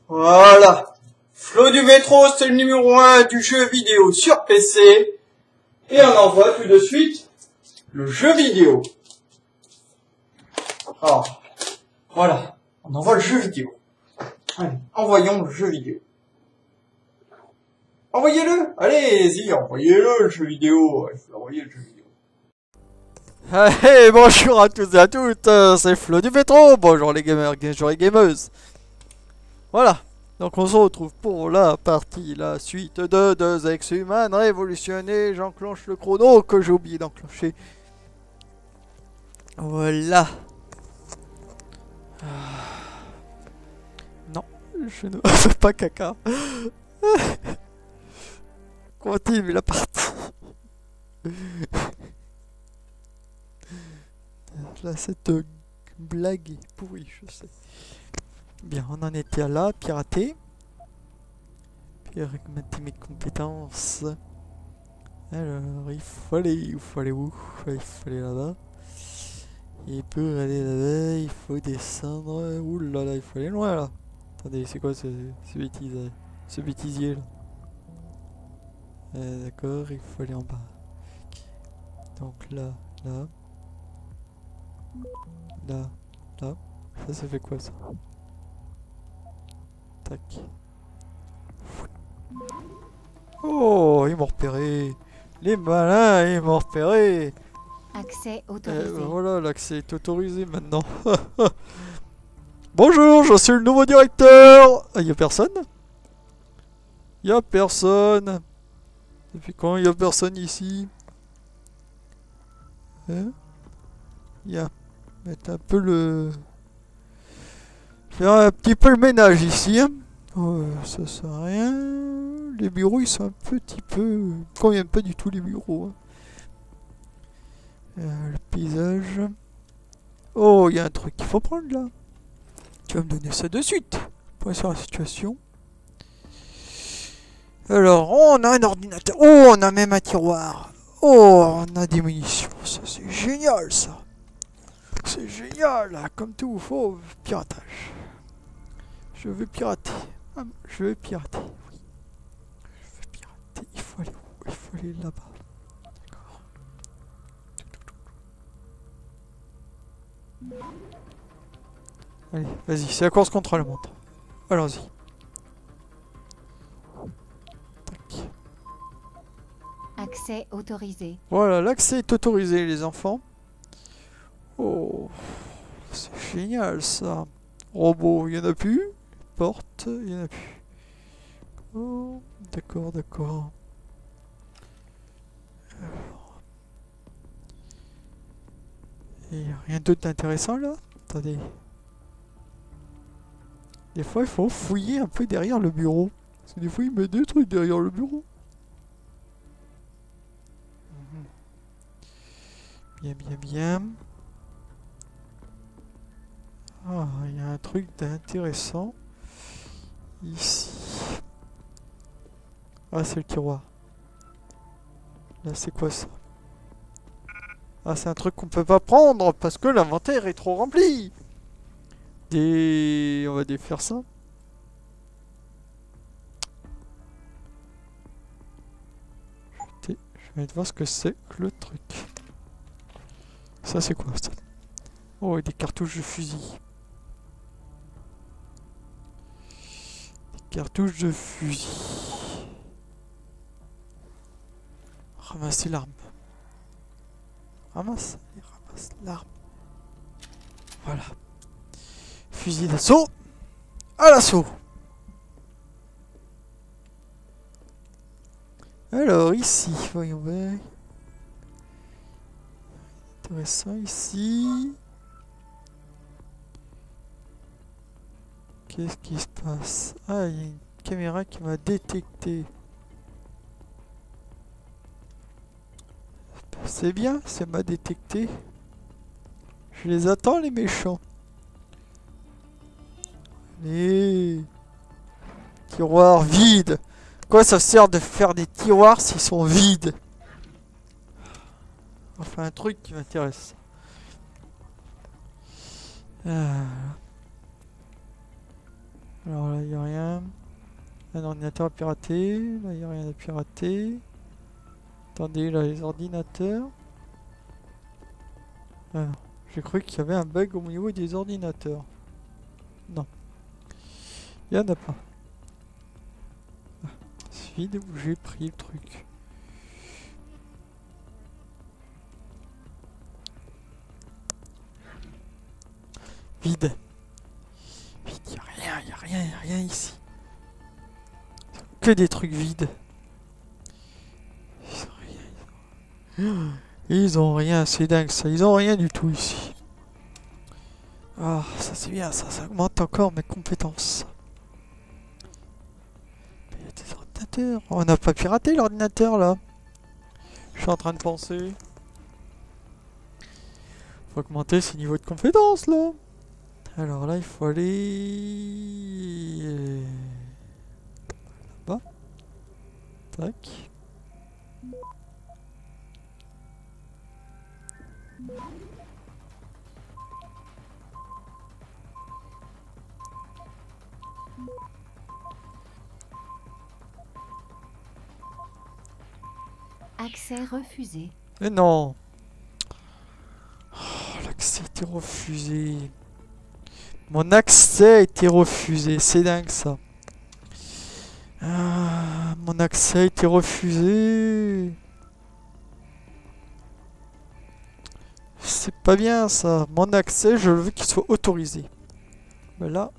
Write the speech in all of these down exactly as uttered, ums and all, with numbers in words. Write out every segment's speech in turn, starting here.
Voilà. Flo du métro, c'est le numéro un du jeu vidéo sur P C. Et on envoie tout de suite le jeu vidéo. Alors, voilà. On envoie le jeu vidéo. Allez, envoyons le jeu vidéo. Envoyez-le. Allez-y, envoyez-le le jeu vidéo. Il faut l'envoyer le jeu vidéo. Hey, bonjour à tous et à toutes, euh, c'est Flo du métro. Bonjour les gamers, bonjour les gameuses. Voilà, donc on se retrouve pour la partie, la suite de deux ex-humains révolutionnés. J'enclenche le chrono que j'ai oublié d'enclencher. Voilà. Ah. Non, je ne fais pas caca. Continue la partie. Là, cette blague est pourrie, je sais. Bien, on en était à là, pirater. Puis augmenter mes compétences. Alors, il faut aller, il faut aller où? Il faut aller là-bas. Et pour aller là-bas, il faut descendre. Ouh là là, il faut aller loin là. Attendez, c'est quoi ce, ce bêtise, ce bêtisier là? Euh, D'accord, il faut aller en bas. Okay. Donc là, là. Là, là. Ça, ça fait quoi ça? Tac. Oh, ils m'ont repéré. Les malins, ils m'ont repéré. Accès autorisé. Euh, voilà, l'accès est autorisé maintenant. Bonjour, je suis le nouveau directeur. Ah, y a personne? Y a personne. Depuis quand y a personne ici? Hein? Y a... Mettre un peu le... Faire un petit peu le ménage ici. Hein. Oh, ça sert à rien. Les bureaux, ils sont un petit peu... Ils ne conviennent pas du tout, les bureaux. Hein. Euh, le paysage. Oh, il y a un truc qu'il faut prendre là. Tu vas me donner ça de suite. Point sur la situation. Alors, on a un ordinateur. Oh, on a même un tiroir. Oh, on a des munitions. Ça, c'est génial, ça. C'est génial, là. Comme tout, il faut piratage. Je veux pirater. Ah, je veux pirater. Oui. Je veux pirater. Il faut aller où? Il faut aller là-bas. D'accord. Allez, vas-y, c'est la course contre la montre. Allons-y. Tac. Accès autorisé. Voilà, l'accès est autorisé, les enfants. Oh, c'est génial ça. Robot, il n'y en a plus. Porte, il n'y en a plus. Oh, d'accord, d'accord. Alors. Et rien d'autre d'intéressant là? Attendez. Des fois, il faut fouiller un peu derrière le bureau. Parce que des fois, il met des trucs derrière le bureau. Bien, bien, bien. Ah, il y a un truc d'intéressant. Ici. Ah, c'est le tiroir. Là, c'est quoi ça? Ah, c'est un truc qu'on peut pas prendre parce que l'inventaire est trop rempli. Des... On va défaire ça. Je vais voir ce que c'est que le truc. Ça, c'est quoi ça? Oh, et des cartouches de fusil. Des cartouches de fusil. Ramasser l'arme. Ramasse, allez, ramasse l'arme. Voilà. Fusil d'assaut. À l'assaut. Alors, ici, voyons voir. Intéressant ici. Qu'est-ce qui se passe? Ah, il y a une caméra qui m'a détecté. C'est bien, ça m'a détecté. Je les attends, les méchants. Allez. Tiroir vide. Quoi, ça sert de faire des tiroirs s'ils sont vides? Enfin, un truc qui m'intéresse. Ah. Alors là, il n'y a rien. Un ordinateur à pirater. Là, il n'y a rien à pirater. Attendez, là, les ordinateurs. Ah, j'ai cru qu'il y avait un bug au niveau des ordinateurs. Non. Il n'y en a pas. Ah, il suffit de bouger, pris le truc. Vide. Vide, il n'y a rien, il n'y a rien, il n'y a rien ici. Que des trucs vides. Ils ont rien, ils ont... Ils ont rien, c'est dingue ça, ils ont rien du tout ici. Ah, ça c'est bien, ça, ça augmente encore mes compétences. Il y a des ordinateurs. On n'a pas piraté l'ordinateur là. Je suis en train de penser. Faut augmenter ses niveaux de compétences là. Alors là, il faut aller là-bas. Tac. Accès refusé. Mais non. Oh, l'accès a été refusé. Mon accès a été refusé. C'est dingue ça. Ah, mon accès a été refusé. C'est pas bien ça. Mon accès, je veux qu'il soit autorisé. Voilà.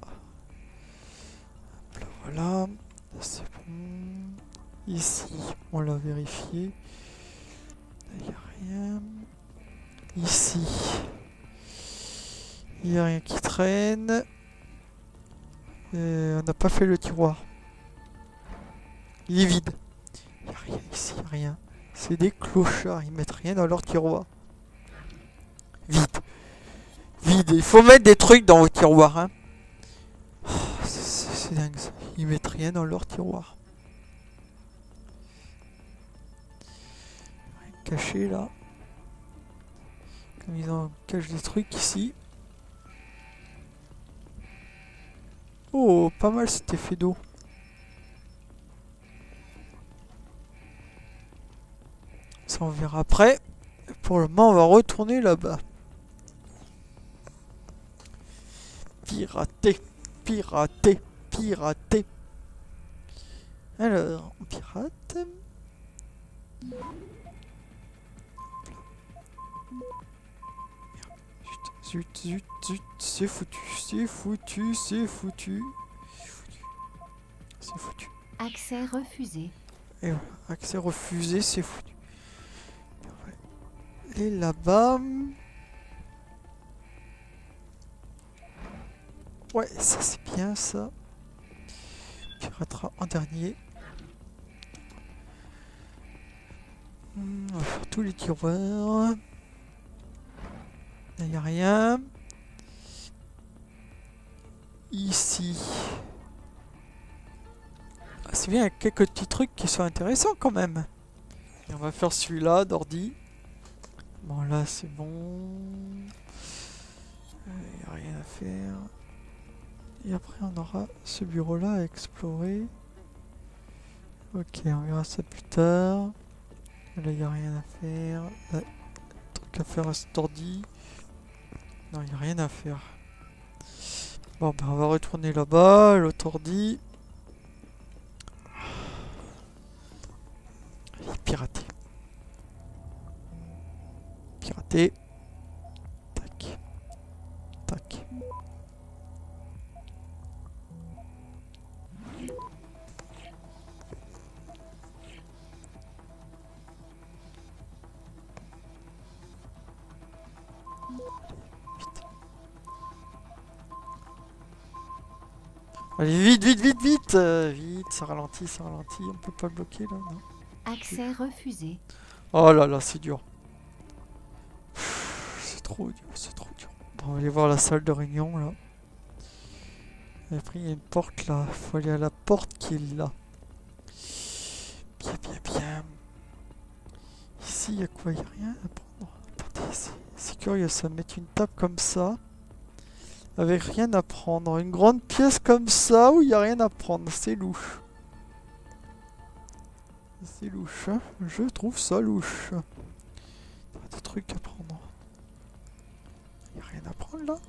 Voilà. C'est bon. Ici, on l'a vérifié. Il n'y a rien. Ici. Il n'y a rien qui traîne. Et on n'a pas fait le tiroir. Il est vide. Il n'y a rien ici, rien. C'est des clochards, ils mettent rien dans leur tiroir. Vide. Vide. Il faut mettre des trucs dans vos tiroirs. Hein. Oh, c'est dingue ça. Ils mettent rien dans leur tiroir. Rien caché là. Comme ils en cachent des trucs ici. Oh, pas mal cet effet d'eau. Ça on verra après. Pour le moment, on va retourner là-bas. Pirater, pirater, pirater. Alors, on pirate. Zut, zut, zut, c'est foutu, c'est foutu, c'est foutu. C'est foutu. Accès refusé. Et voilà, accès refusé, c'est foutu. Et là-bas... Ouais, ça c'est bien ça. Piratera en dernier. Hmm, on va faire tous les tiroirs. Il n'y a rien. Ici. Ah, c'est bien, il y a quelques petits trucs qui sont intéressants quand même. Et on va faire celui-là d'ordi. Bon là c'est bon. Il n'y a rien à faire. Et après on aura ce bureau là à explorer. Ok, on verra ça plus tard. Là il n'y a rien à faire. Là, truc à faire à cet ordi. Non, il n'y a rien à faire. Bon ben on va retourner là-bas, l'autre ordi. Il est piraté. Piraté. Tac. Tac. Allez, vite, vite, vite, vite euh, Vite, ça ralentit, ça ralentit. On peut pas bloquer là, non? Accès refusé. Oh là là, c'est dur. C'est trop dur, c'est trop dur. Bon, on va aller voir la salle de réunion là. Et après, il y a une porte là. Il faut aller à la porte qui est là. Bien, bien, bien. Ici, il y a quoi? Il n'y a rien à prendre. Attendez, c'est curieux ça. Mettre une table comme ça. avec rien à prendre. Une grande pièce comme ça où il n'y a rien à prendre, c'est louche. C'est louche, hein. Je trouve ça louche. Il y a des trucs à prendre. Il n'y a rien à prendre là.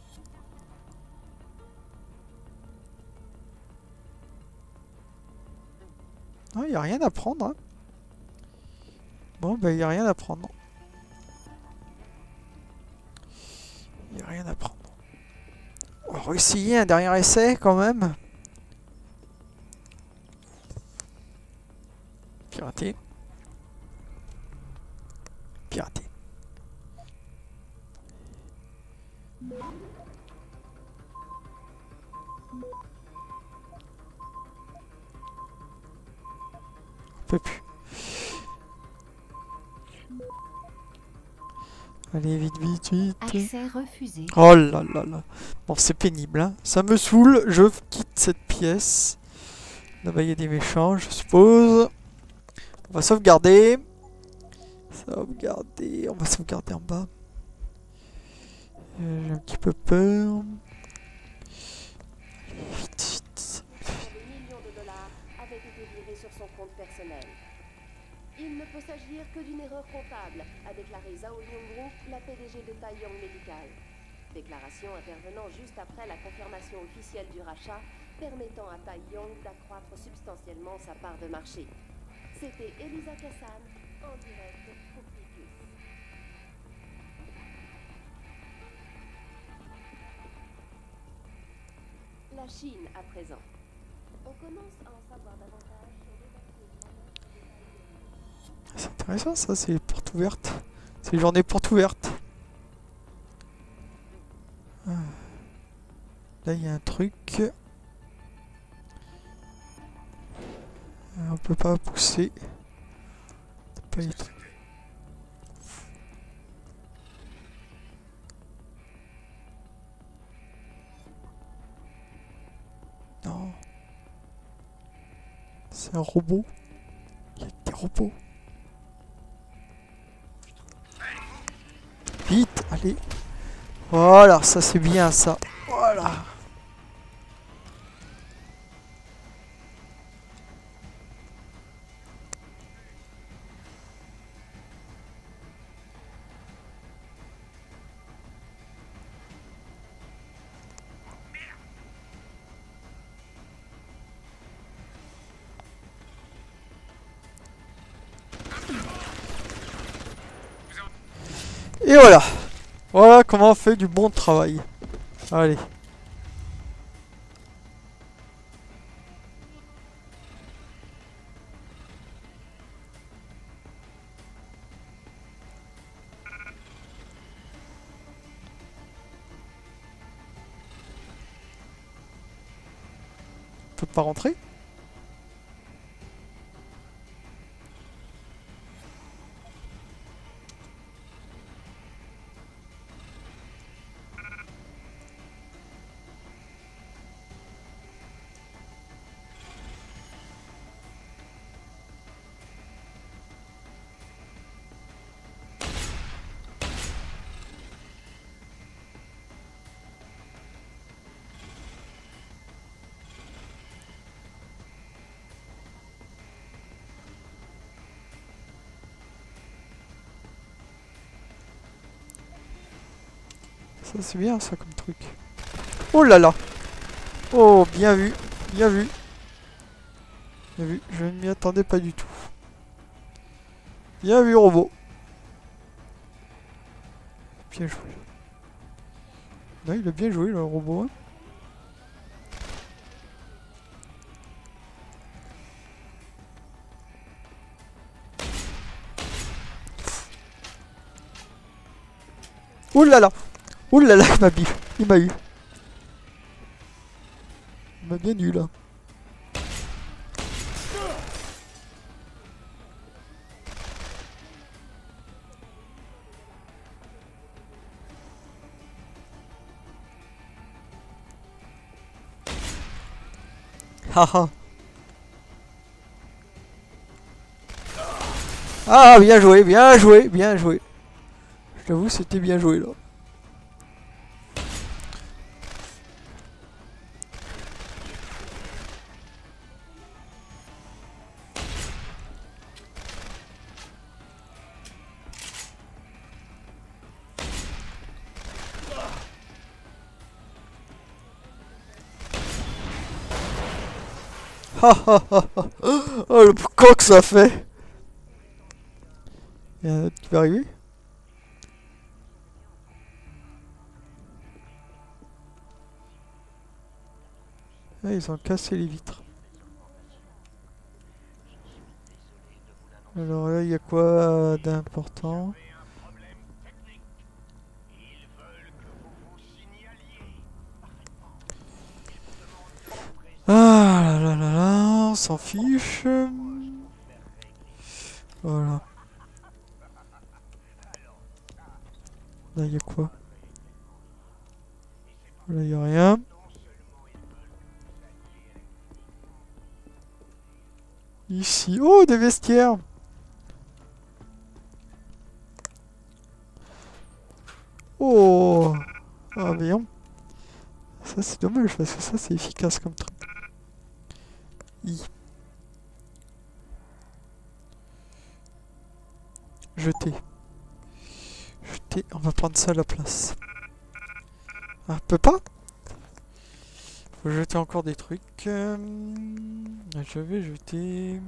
Non, il n'y a rien à prendre. Hein. Bon, ben il n'y a rien à prendre. Il n'y a rien à prendre. On va essayer un dernier essai quand même. Pirater. Pirater. On peut plus. Allez, vite, vite, vite. Accès refusé. Oh là là là. Bon, c'est pénible, hein. Ça me saoule. Je quitte cette pièce. Là-bas, il y a des méchants, je suppose. On va sauvegarder. Sauvegarder. On va sauvegarder en bas. Euh, J'ai un petit peu peur. Vite, vite. Des millions de dollars avaient été virés sur son compte personnel. Il ne peut s'agir que d'une erreur comptable, a déclaré Zhao Yonggroup, la P D G de Taiyong Medical. Déclaration intervenant juste après la confirmation officielle du rachat, permettant à Taiyong d'accroître substantiellement sa part de marché. C'était Elisa Kassan, en direct pour Picus. La Chine à présent. On commence à en savoir davantage sur les C'est intéressant ça, c'est les portes ouvertes. C'est les journées portes ouvertes. Ah. Là il y a un truc. On peut pas pousser. Pas les trucs. Non. C'est un robot. Il y a des robots. Vite, allez. Voilà, ça c'est bien ça. Voilà. Et voilà. Voilà comment on fait du bon travail. Allez. On peut pas rentrer ? Ça c'est bien ça comme truc. Oh là là. Oh bien vu. Bien vu. Bien vu. Je ne m'y attendais pas du tout. Bien vu robot. Bien joué. Là il a bien joué le robot. Hein. Ouh là là. Ouh là là, il m'a eu. Il m'a eu. Il m'a bien eu là. Haha. Ah, bien joué, bien joué, bien joué. Je t'avoue, c'était bien joué là. Ha ha ha ha. Oh le coq que ça fait. Il y a un autre qui va arriver. Ah, ils ont cassé les vitres. Alors là, il y a quoi d'important? Ah là là là là, on s'en fiche. Voilà. Là, il y a quoi? Là, il y a rien. Ici. Oh, des vestiaires! Oh! Ah, voyons. Ça, c'est dommage parce que ça, c'est efficace comme truc. I. Jeter. Jeter. On va prendre ça à la place. Ah, peut pas? Faut jeter encore des trucs. Euh, je vais jeter...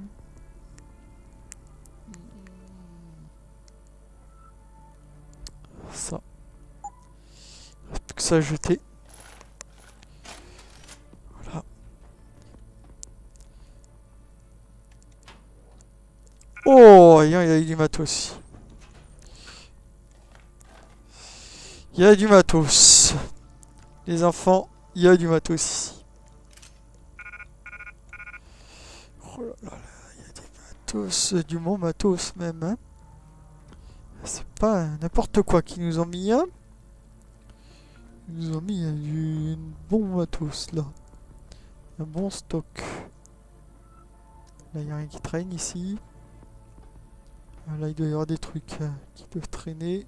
Ça. Reste plus que ça à jeter. Voilà. Oh, il y a du matos. Il y a du matos. Les enfants, il y a du matos ici. Oh là là là, il y a du matos, du bon matos même. Hein. C'est pas n'importe quoi qu'ils nous ont mis. Hein. Ils nous ont mis euh, du bon matos là. Un bon stock. Là, il n'y a rien qui traîne ici. Là, il doit y avoir des trucs euh, qui doivent traîner.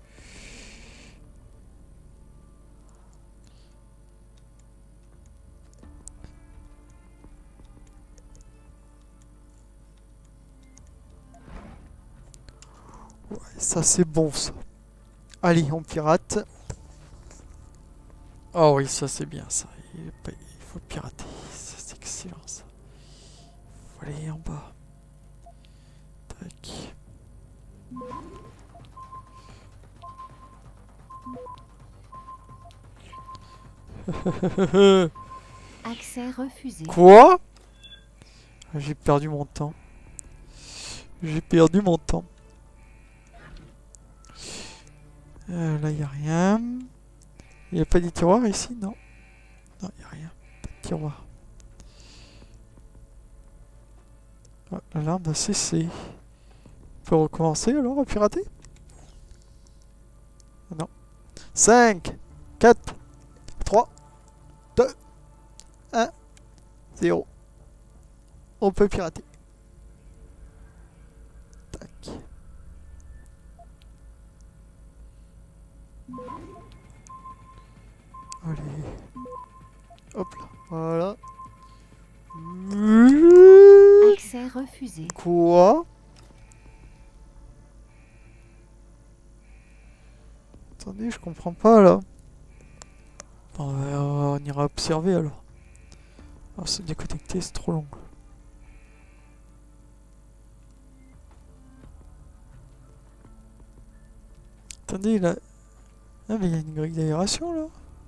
Ouais, ça c'est bon ça. Allez, on pirate. Oh oui, ça c'est bien ça. Il faut pirater. Ça c'est excellent ça. Faut aller en bas. Tac. Accès refusé. Quoi? J'ai perdu mon temps. J'ai perdu mon temps. Euh, là, il n'y a rien. Il n'y a pas des tiroirs ici? Non. Non, il n'y a rien. Pas de tiroir. Ah, l'alarme a cessé. On peut recommencer alors à pirater? Non. cinq, quatre, trois, deux, un, zéro. On peut pirater. Tac. Allez. Hop là. Voilà. Accès refusé. Quoi? Attendez, je comprends pas là. Bon, on ira observer alors. Ah, se déconnecter, c'est trop long. Attendez, là. Ah, mais il y a une grille d'aération là.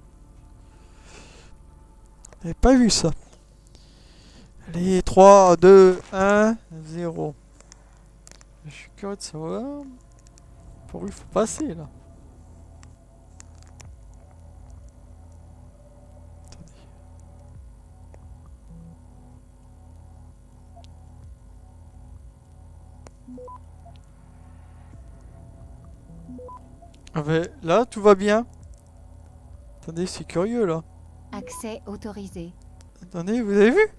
J'avais pas vu ça. Allez, trois, deux, un, zéro. Je suis curieux de savoir. Pour où il faut passer là. Ah ben, là, tout va bien. Attendez, c'est curieux là. Accès autorisé. Attendez, vous avez vu?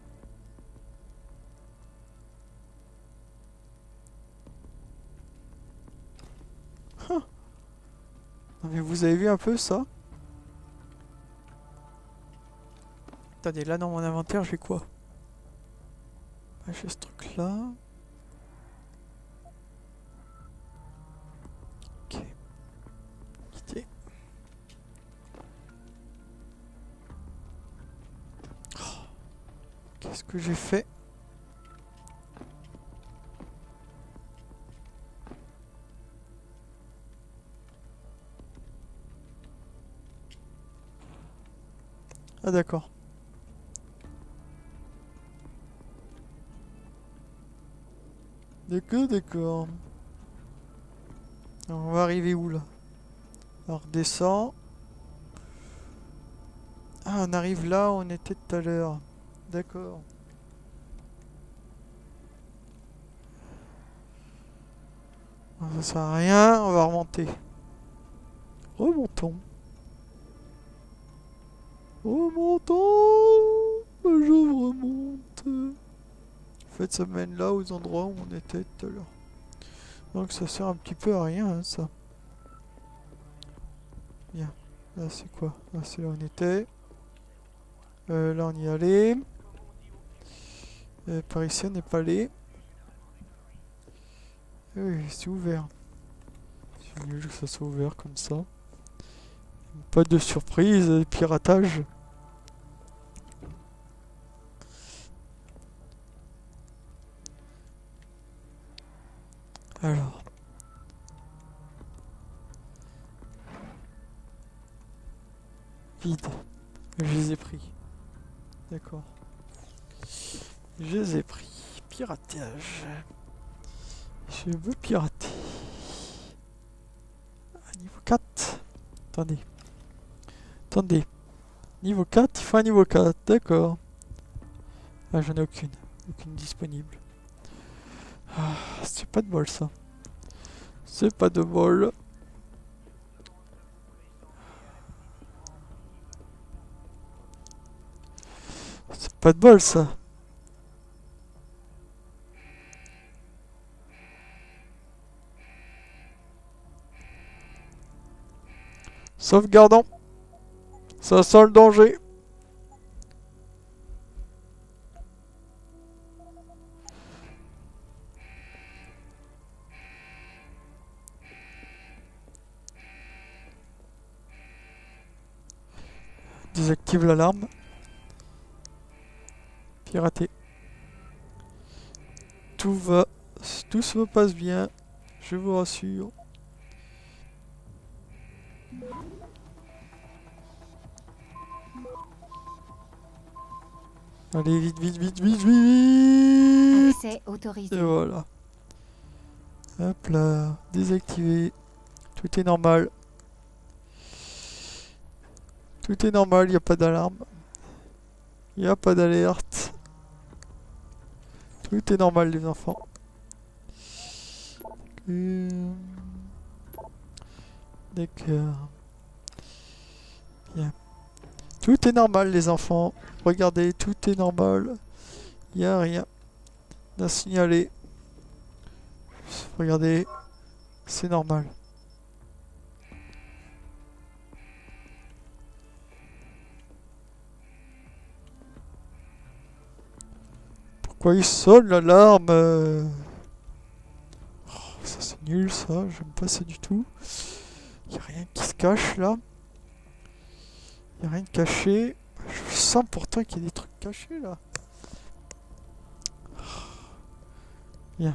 Huh. Non mais vous avez vu un peu ça? Attendez, là dans mon inventaire, j'ai quoi? Ah, j'ai ce truc là. Ok. Quitter. Oh. Ok. Qu'est-ce que j'ai fait? Ah d'accord. D'accord, d'accord. Alors, on va arriver où là? On redescend. Ah, on arrive là où on était tout à l'heure. D'accord. Ça sert à rien, on va remonter. Remontons. Remontons. Je remonte. En fait, ça mène là aux endroits où on était tout à l'heure. Donc ça sert un petit peu à rien, hein, ça. Bien. Là, c'est quoi? Là, c'est là où on était. Euh, là, on y allait. Euh, par ici, on n'est pas allé. Oui, c'est ouvert. C'est nul que ça soit ouvert comme ça. Pas de surprise, de piratage. Alors. Vide. Je les ai pris. D'accord. Je les ai pris. Piratage. Je veux pirater. Ah, niveau quatre. Attendez. Attendez. Niveau quatre, il faut un niveau quatre. D'accord. Ah, j'en ai aucune. Aucune disponible. Ah, c'est pas de bol ça. C'est pas de bol. C'est pas de bol ça. Sauvegardons. Ça sent le danger. Désactive l'alarme. Pirater. Tout va, tout se passe bien, je vous rassure. Allez, vite, vite, vite, vite, vite. Accès autorisé. Et voilà. Hop là, désactivé. Tout est normal. Tout est normal, il n'y a pas d'alarme. Il n'y a pas d'alerte. Tout est normal, les enfants. Euh... D'accord. Bien. Tout est normal, les enfants. Regardez, tout est normal. Il n'y a rien à signaler. Regardez, c'est normal. Pourquoi il sonne l'alarme? euh... oh, ça c'est nul ça, j'aime pas ça du tout. Il n'y a rien qui se cache là. Il n'y a rien de caché. Je sens pourtant qu'il y a des trucs cachés là. Bien.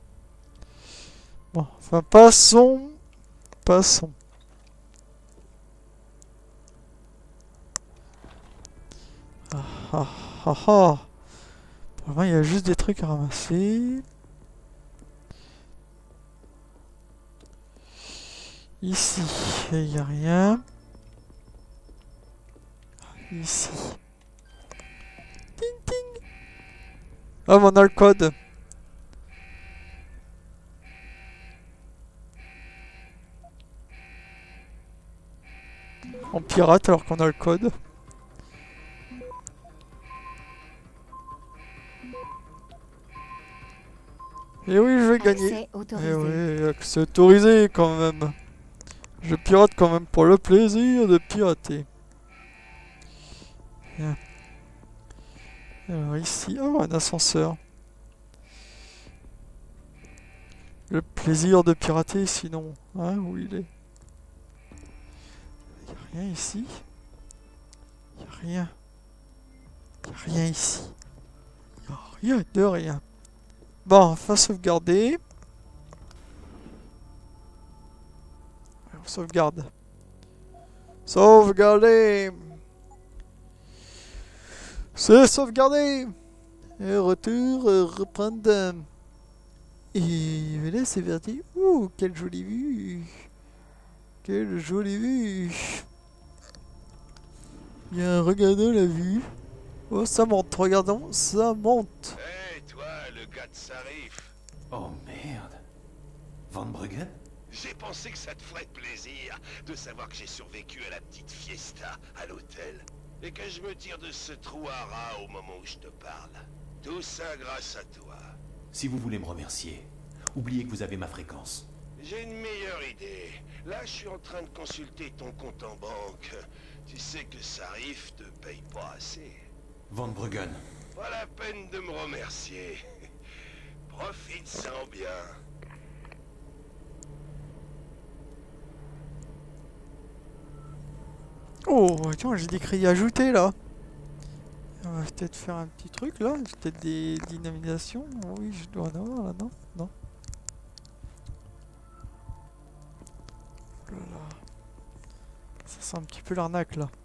Bon, enfin passons. Passons. Ah ah ah ah. Pour le moment, il y a juste des trucs à ramasser. Ici, il n'y a rien. Ici. Ting ting. Ah, on a le code. On pirate alors qu'on a le code. Et oui, je vais gagner. Accès autorisé. Eh oui, accès autorisé quand même. Je pirate quand même pour le plaisir de pirater. Bien. Alors ici, oh, un ascenseur. Le plaisir de pirater sinon. Hein, où il est? Il n'y a rien ici. Il n'y a rien. Il n'y a rien ici. Rien de rien. Bon, on va sauvegarder. On sauvegarde. Sauvegarder. C'est sauvegarder. Et retour, euh, reprendre. Et voilà, c'est parti. Ouh, quelle jolie vue. Quelle jolie vue. Bien, regardons la vue. Oh, ça monte, regardons, ça monte. Hé, hey, toi, le gars de Sarif. Oh merde. Van Bruggen? J'ai pensé que ça te ferait plaisir de savoir que j'ai survécu à la petite fiesta à l'hôtel. Et que je me tire de ce trou à rats au moment où je te parle. Tout ça grâce à toi. Si vous voulez me remercier, oubliez que vous avez ma fréquence. J'ai une meilleure idée. Là, je suis en train de consulter ton compte en banque. Tu sais que Sarif te paye pas assez. Van Bruggen. Pas la peine de me remercier. Profite-en bien. Oh, tiens, j'ai des crédits ajoutés là. On va peut-être faire un petit truc là. J'ai peut-être des dynamisations. Oui, je dois en avoir là, non? Non. Voilà. Ça sent un petit peu l'arnaque là.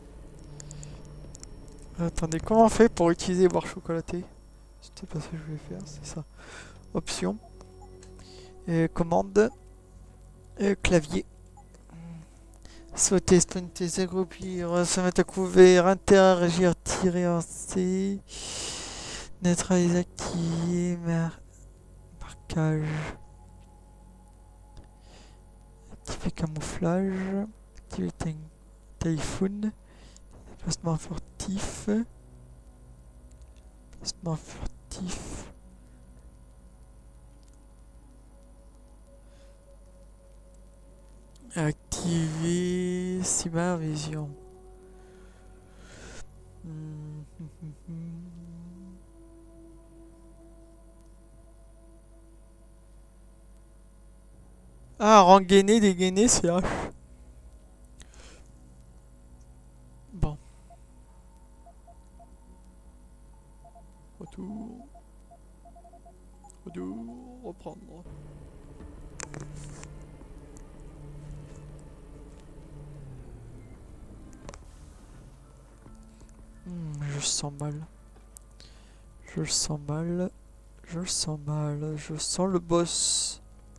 Attendez, comment on fait pour utiliser barre chocolatée? C'était pas ça que je voulais faire, c'est ça. Option. Et commande. Et clavier. Sauter, sprinter, s'accroupir, se mettre à couvert, interagir, tirer en C. Neutraliser, activer, mar marquage. Activer camouflage. Activer téléphone. Déplacement furtif. Déplacement furtif. Activer Cyber Vision. Ah, rengainer, dégainer, c'est H. Bon. Retour. Retour. Reprendre. Hmm, je sens mal. Je le sens mal. Je le sens mal. Je sens le boss.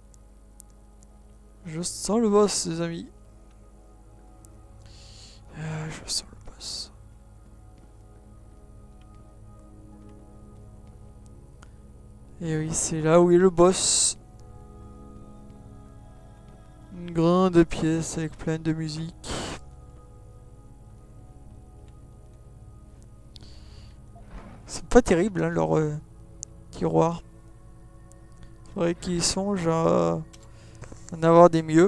Je sens le boss, les amis. Euh, je sens le boss. Et oui, c'est là où est le boss. Une grande pièce avec plein de musique. C'est pas terrible, hein, leur euh, tiroir. Faudrait qu'ils songent à en avoir des mieux.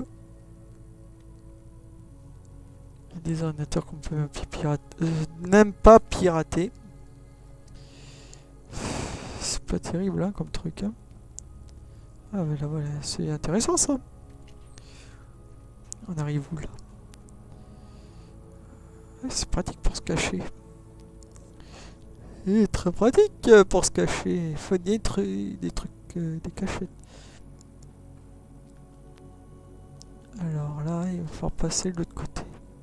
Il y a des ordinateurs qu'on peut même pirater. Euh, même pas pirater. C'est pas terrible, hein, comme truc. Hein. Ah, mais là, voilà, c'est intéressant ça. On arrive où là? Ouais, c'est pratique pour se cacher. C'est très pratique pour se cacher. Il faut des trucs, des trucs, euh, des cachettes. Alors là, il va falloir passer de l'autre côté.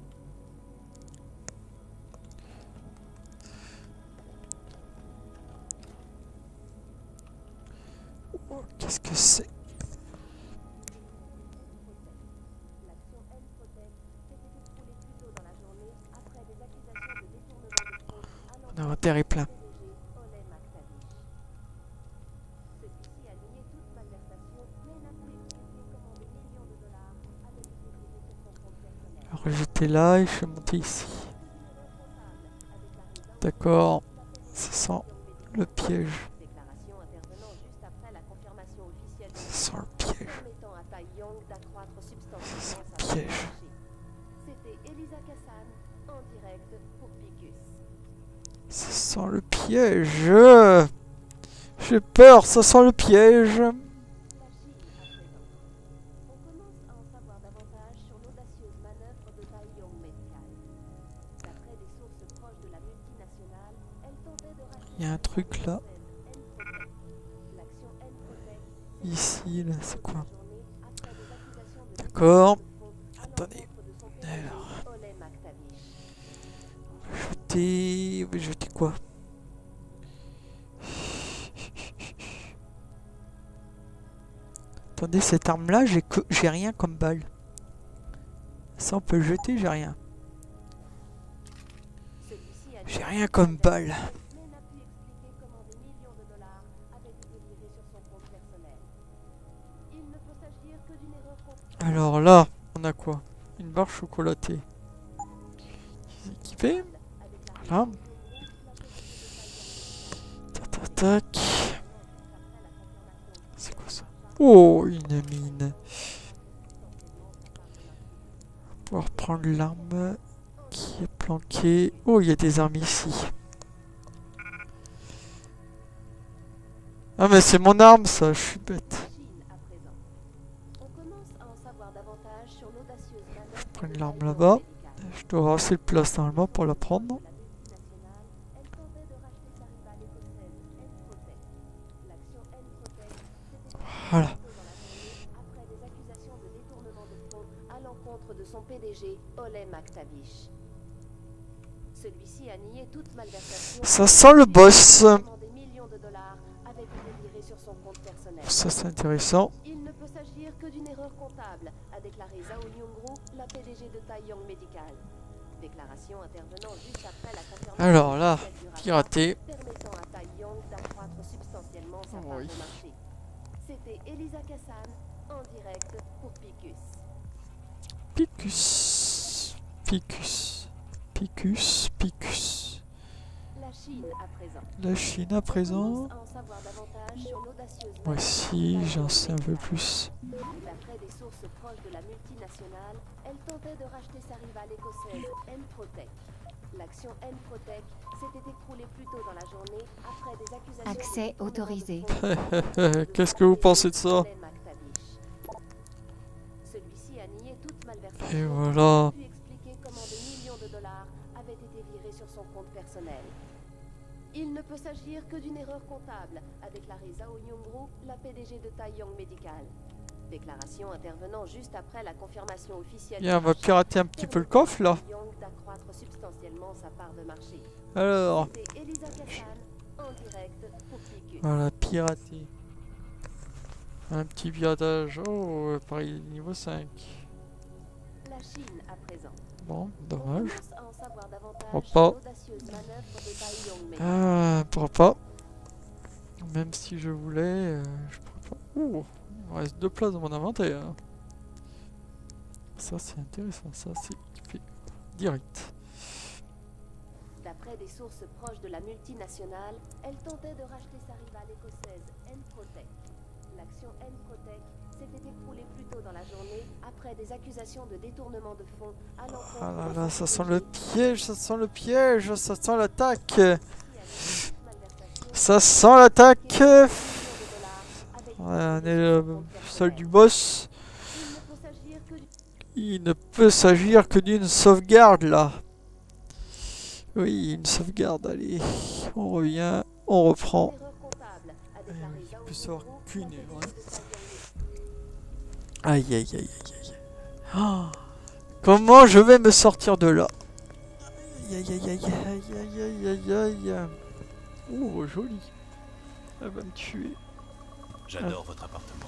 Oh, qu'est-ce que c'est? L'inventaire est plein. Alors j'étais là et je suis monté ici. D'accord. Ça sent le piège. Ça sent le piège. Ça sent le piège. Ça sent le piège. J'ai peur, ça sent le piège. Il y a un truc là. Ici, là, c'est quoi? D'accord. Attendez. Alors. Jeter... Oui, jeter quoi? Attendez, cette arme-là, j'ai que... j'ai rien comme balle. Ça, on peut le jeter, j'ai rien. J'ai rien comme balle. Alors là, on a quoi? Une barre chocolatée. Équipé. Voilà. Tac, tac, tac. C'est quoi ça? Oh, une mine. On va pouvoir prendre l'arme qui est planquée. Oh, il y a des armes ici. Ah, mais c'est mon arme, ça, je suis bête. Je prends l'arme là-bas. Je dois avoir assez de place normalement pour la prendre. Voilà. De son P D G, Oleh Maktabish. Celui-ci a nié toute malversation. Ça sent le boss. Des millions de dollars avaient été virés sur son compte personnel. Ça c'est intéressant. Il ne peut s'agir que d'une erreur comptable, a déclaré Zhao Yongru, la P D G de Taiyong Medical. Déclaration intervenant juste après la confirmation. Alors là, piraté. Permettant à Taiyong d'accroître substantiellement sa part Oui. de marché. C'était Elisa Kassan en direct pour Picus. Picus. Picus. Picus. Picus. La Chine à présent. La Chine à présent. À en savoir davantage sur l'audacieuse Moi aussi, j'en sais un peu plus. D'après des sources proches de la multinationale, elle tentait de racheter sa rivale écossaise, N-Protec. L'action N-Protec s'était écroulée plus tôt dans la journée après des accusations... Accès autorisé. Qu'est-ce que vous pensez de ça? Celui-ci a nié toute malversation. Et voilà. Pu expliquer comment des millions de dollars avaient été virés sur son compte personnel. Il ne peut s'agir que d'une erreur comptable, a déclaré Zhao Yongru, la P D G de Taiyong Medical. Déclaration intervenant juste après la confirmation officielle. Bien, on va pirater un petit peu le coffre là. Taiyong d'accroître substantiellement sa part de marché. Alors, C'était Elisa Kassan en direct pour Picus. voilà, pirater. Un petit piratage. Oh, pareil, niveau cinq. La Chine à présent. Bon, On dommage. commence à en savoir davantage Pourquoi sur pas. l'audacieuse manœuvre de Taiyong Medical. Ah, pourquoi pas. Même si je voulais, euh, je pourrais pas. Oh, il me reste deux places dans mon inventaire. Ça, c'est intéressant. Ça, c'est équipé direct. D'après des sources proches de la multinationale, elle tentait de racheter sa rivale écossaise, N-Protec. L'action N-Protec s'était écroulée plus tôt dans la journée après des accusations de détournement de fonds à l'encontre Ah là de là, son ça sent P D G. le piège, ça sent le piège, ça sent l'attaque. Qui a nié toute malversation. Ça sent l'attaque. Ouais, Ouais, on est le seul du boss. Il ne peut s'agir que d'une Il ne peut s'agir que d'une sauvegarde là. Oui, une sauvegarde, allez. On revient, on reprend. erreur comptable, a déclaré Il Zhao peut savoir Yongru, qu'une la P D G erreur. de Taiyong Medical. Aïe aïe aïe aïe aïe. Ah, comment je vais me sortir de là? Aïe aïe aïe aïe aïe aïe aïe aïe aïe. Oh, joli. Elle va me tuer. J'adore votre appartement.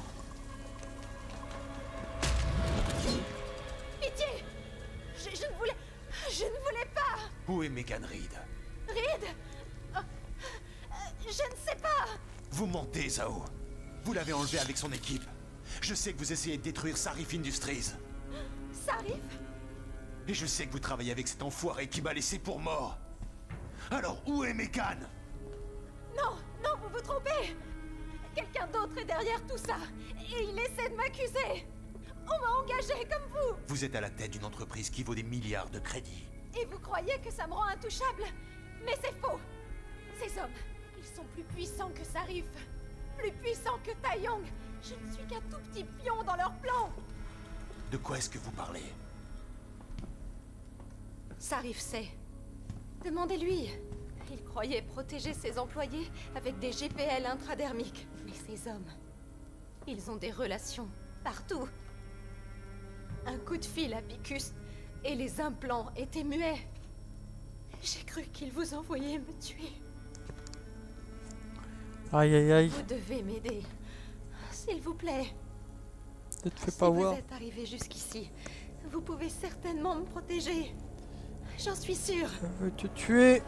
Pitié, je, je ne voulais... Je ne voulais pas. Où est Megan Reed? Reed Oh, euh, je ne sais pas. Vous mentez, Zhao. Vous l'avez enlevé avec son équipe. Je sais que vous essayez de détruire Sarif Industries. Sarif? Et je sais que vous travaillez avec cet enfoiré qui m'a laissé pour mort. Alors, où est Megan? Non, non, vous vous trompez. Quelqu'un d'autre est derrière tout ça. Et il essaie de m'accuser. On m'a engagé comme vous. Vous êtes à la tête d'une entreprise qui vaut des milliards de crédits. Et vous croyez que ça me rend intouchable? Mais c'est faux. Ces hommes, ils sont plus puissants que Sarif. Plus puissants que Taiyong. Je ne suis qu'un tout petit pion dans leur plan. De quoi est-ce que vous parlez? Sarif sait. Demandez-lui. Il croit croyait protéger ses employés avec des G P L intradermiques. Mais ces hommes, ils ont des relations partout. Un coup de fil à Picus et les implants étaient muets. J'ai cru qu'ils vous envoyaient me tuer. Aïe aïe aïe. Vous devez m'aider. S'il vous plaît. Ne te fais Si pas vous voir. êtes arrivé jusqu'ici, vous pouvez certainement me protéger. J'en suis sûre. Je veux te tuer.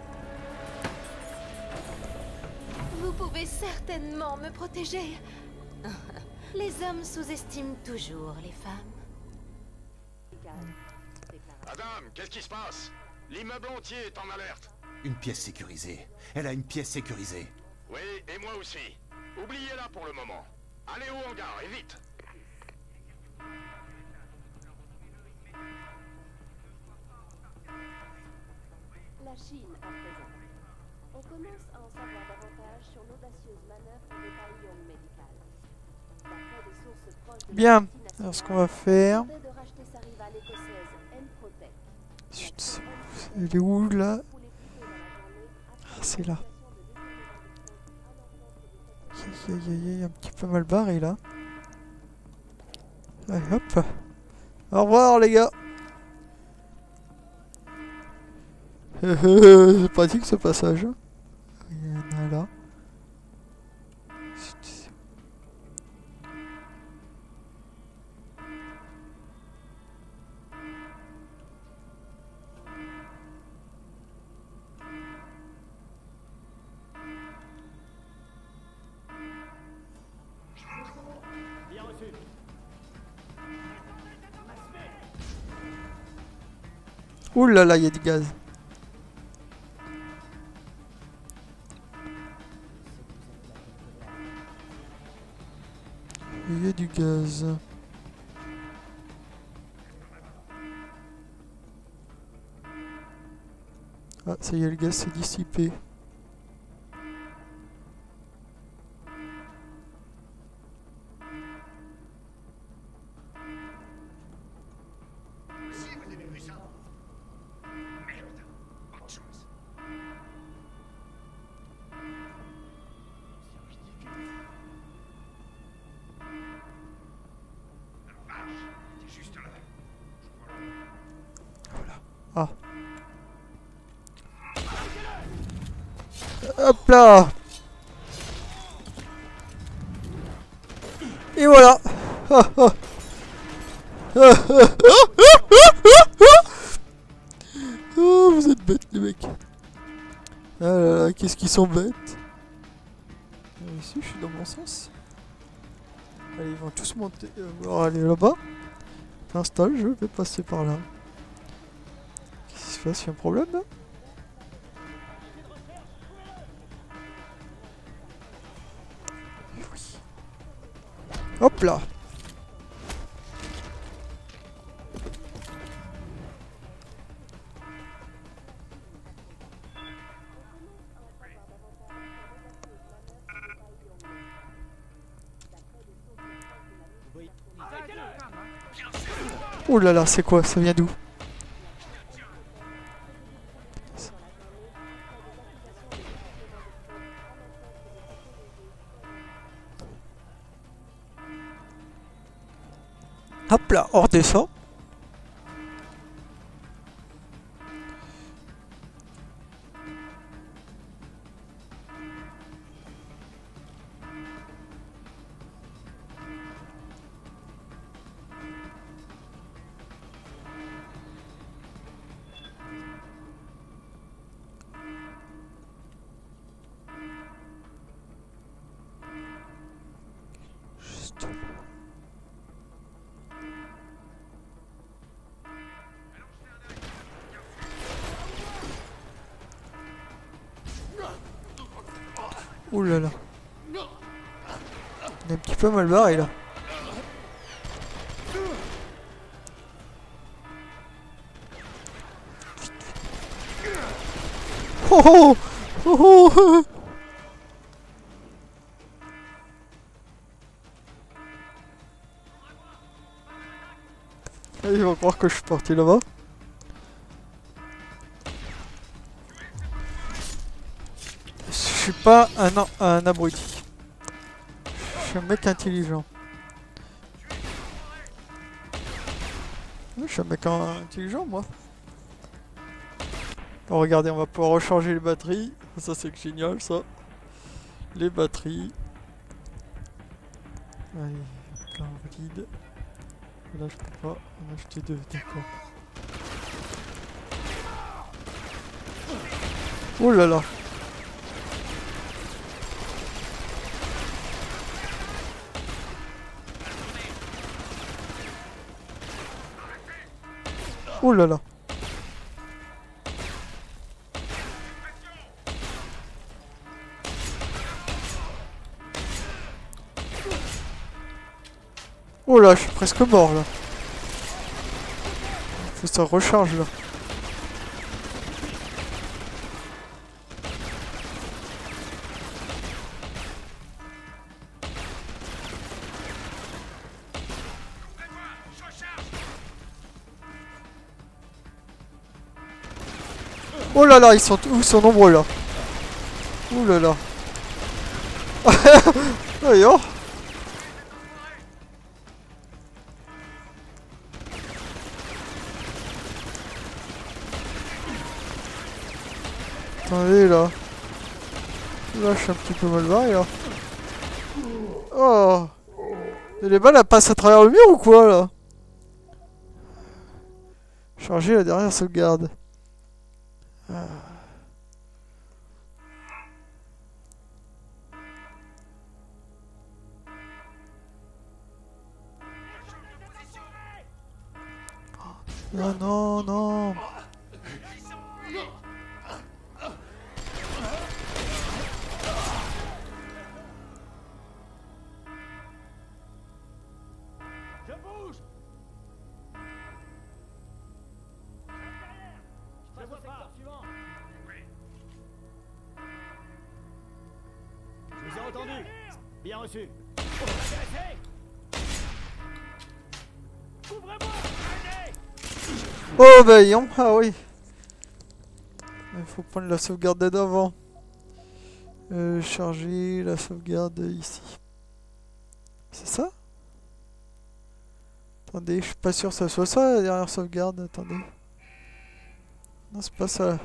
Vous pouvez certainement me protéger. Les hommes sous-estiment toujours les femmes. Adam, qu'est-ce qui se passe? L'immeuble entier est en alerte. Une pièce sécurisée. Elle a une pièce sécurisée. Oui, et moi aussi. Oubliez-la pour le moment. Allez au hangar, et vite. La Chine à présent. On commence à en savoir davantage sur l'audacieuse manœuvre de Taiyong Medical. D'après des sources proches de Bien. la multinationale, Alors ce qu'on va faire. il tentait de racheter sa rivale écossaise, M-Protec. Chut, c'est- Elle est où là? Roulait plus tôt dans la journée après Ah, c'est là. l'utilisation de détournements de fonds à l'encontre de cette Aïe aïe aïe aïe, un petit peu mal barré là. Allez hop. Au revoir les gars. C'est pratique ce passage. Il y en a là. Chut. Ouh là là, il y a du gaz. Il y a du gaz. Ah, ça y est, le gaz s'est dissipé. Si vous avez vu ça? Merde, pas de chance. C'est ridicule. La vache, t'es juste là. Ah. Hop là. Et voilà. Ah, ah. Ah, ah, ah, oh, vous êtes bêtes les mecs. Ah là là, qu'est-ce qu'ils sont bêtes. Euh, si, je suis dans mon sens. Allez, ils vont tous monter. Euh, on va aller là-bas. Installe, je vais passer par là. Qu'est-ce qui se passe? Il y a un problème là? Oui. Hop là. Oh là là, c'est quoi? Ça vient d'où? Hop là, on redescend. Juste là. Ouh là là. On est un petit peu mal barré là. Oh oh oh oh. Ah, ils vont croire que je suis parti là-bas. Je suis pas un, un abruti. Je suis un mec intelligent. Oui, je suis un mec intelligent, moi. Oh, regardez, on va pouvoir recharger les batteries. Ça, c'est génial, ça. Les batteries. Allez, plein valide. Là, je peux pas en acheter deux, d'accord. Oh là là. Oh là là. Oh là, je suis presque mort là. Faut que ça recharge là. Oh là là, ils sont, ils sont nombreux là. Oh là là. Voyons. Attendez là. Là, je suis un petit peu mal barré là. Oh. Et les balles, elles passent à travers le mur ou quoi là? Charger la dernière sauvegarde. Ah. Non, non, non. Je bouge. Je vois pas. Suivant. Je vous ai entendu. Bien reçu. Couvrez-moi. Oh bah yon, ah oui. Il faut prendre la sauvegarde d'avant. Euh, charger la sauvegarde ici. C'est ça? Attendez, je suis pas sûr que ça soit ça la dernière sauvegarde, attendez. Non, c'est pas ça.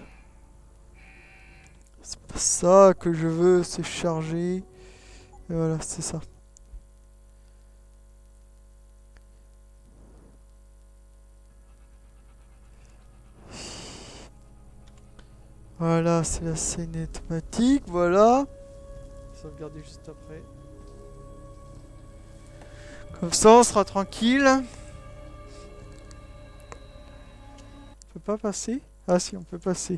C'est pas ça que je veux, c'est charger. Et voilà, c'est ça. Voilà, c'est la scène automatique, voilà. Sauvegarder juste après. Comme ça, on sera tranquille. On peut pas passer? Ah si, on peut passer.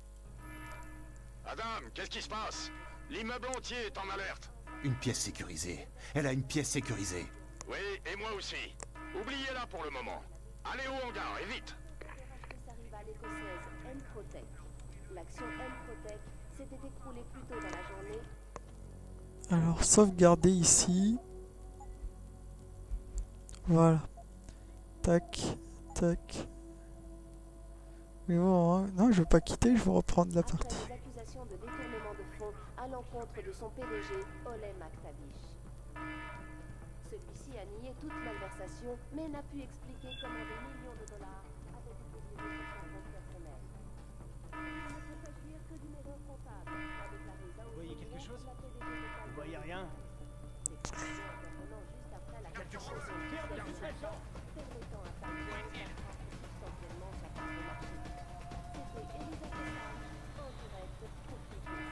Adam, qu'est-ce qui se passe? L'immeuble entier est en alerte. Une pièce sécurisée. Elle a une pièce sécurisée. Oui, et moi aussi. Oubliez-la pour le moment. Allez au hangar, et vite. L'opératrice arrive à l'écossaise M-Protec. L'action M-Protec s'était écroulée plus tôt dans la journée. Alors, sauvegarder ici. Voilà. Tac, tac. Mais bon, hein. Non, je veux pas quitter, je veux reprendre la partie. Après les accusations de détournement de fonds à l'encontre de son P D G, Oleh Maktavish. Celui-ci a nié toute malversation, mais n'a pu expliquer comment des millions de dollars avaient été virés sur son compte personnel. Il ne peut s'agir que d'une erreur comptable, a déclaré Zhao. Vous voyez quelque chose? la P D G de Vous voyez rien? Déclaration intervenant juste après la confirmation d'utilisation permettant à Taïwan d'attraper substantiellement sa part de marché. C'était Elisabeth Page, en direct pour Focus.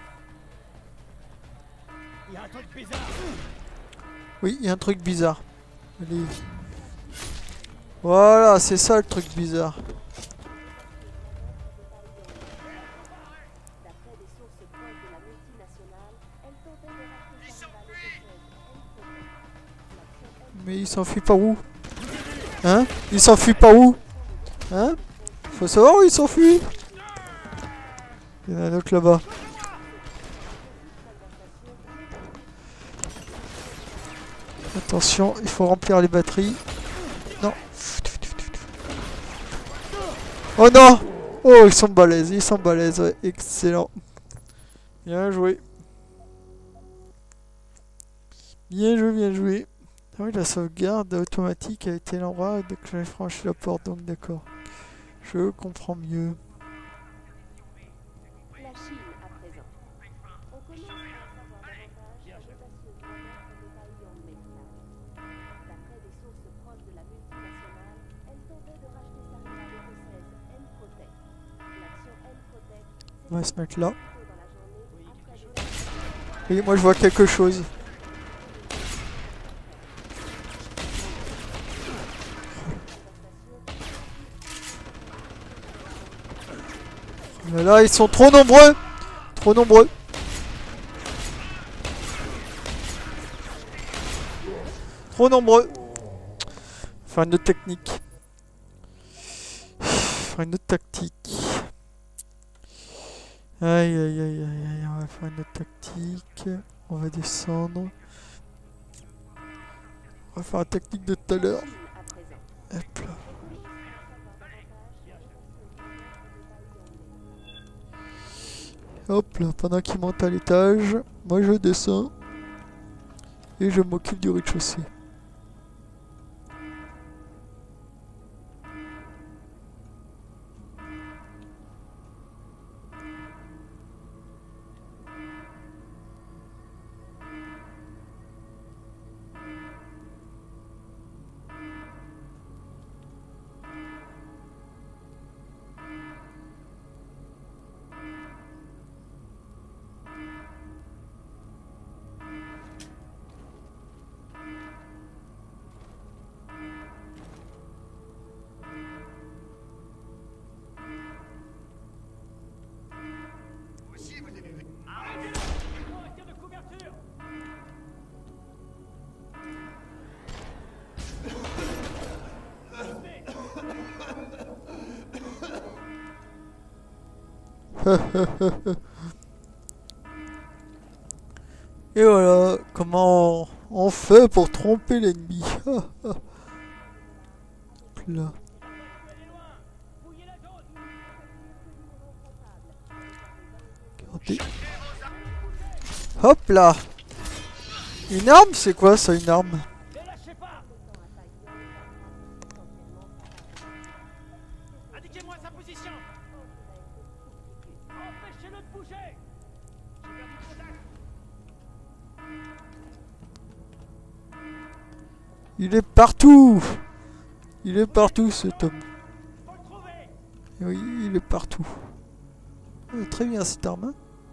Il y a un truc bizarre. Oui, il y a un truc bizarre. Allez. Voilà, c'est ça le truc bizarre. D'après des sources proches de la multinationale, elle tentait de racheter sa rivale écossaise M-Protec. Mais il s'enfuit par où? Hein? Il s'enfuit par où? Hein? Faut savoir où il s'enfuit. Il y en a un autre là-bas. Attention, il faut remplir les batteries. Non. Oh non! Oh, ils sont balèzes, ils sont balèzes, ouais, excellent. Bien joué. Bien joué, bien joué. Ah oui, la sauvegarde automatique a été l'endroit dès que j'avais franchi la porte, donc d'accord. Je comprends mieux. La Chine à présent. On commence à en savoir davantage sur l'audacieux bien-être de Taiyong Medical. D'après des sources proches de la multinationale, elle tentait de racheter sa rivale écossaise N-Protect. L'action N-Protect On va se mettre là. s'est dans la journée après des... Oui, moi je vois quelque chose. Mais là, ils sont trop nombreux. Trop nombreux. Trop nombreux. Enfin, une autre technique. Enfin, une autre tactique. Aïe, aïe, aïe, aïe, aïe. On va faire une autre tactique. On va descendre. On va faire la technique de tout à l'heure. Hop là. Hop là, pendant qu'il monte à l'étage, moi je descends et je m'occupe du rez-de-chaussée. Et voilà comment on fait pour tromper l'ennemi. Là. Regardez. Hop là. Une arme, c'est quoi ça, une arme? Indiquez-moi sa position. Empêchez-le de bouger. J'ai perdu contact. Il est partout. Il est partout cet homme. Et oui, il est partout. Oh, très bien cette arme. Hein.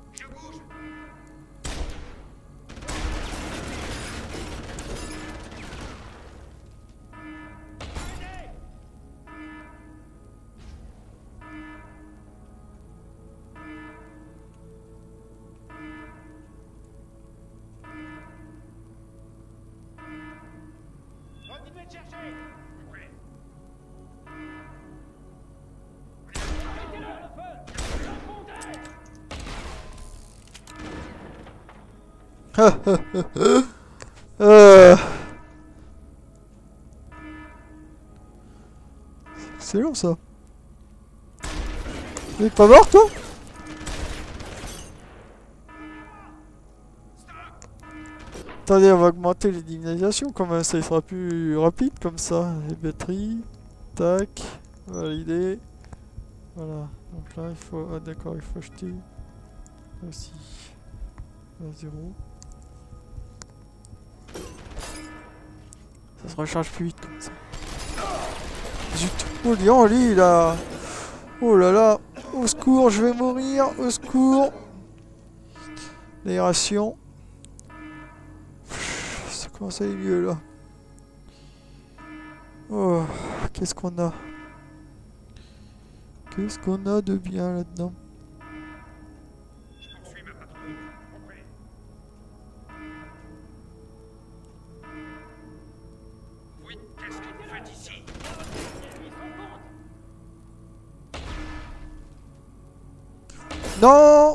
Continuez de chercher. euh... C'est excellent ça. Tu es pas mort toi? Attendez, on va augmenter les dynamisation, quand même ça sera plus rapide comme ça. Les batteries, tac, valider. Voilà, donc là il faut... Ah d'accord, il faut acheter aussi à zéro. Ça se recharge plus vite comme ça. Zut. Oh Lion, lui il a... Oh là là. Au secours, je vais mourir. Au secours. L'aération. Ça commence à aller mieux là. Oh, qu'est-ce qu'on a? Qu'est-ce qu'on a de bien là-dedans? Non!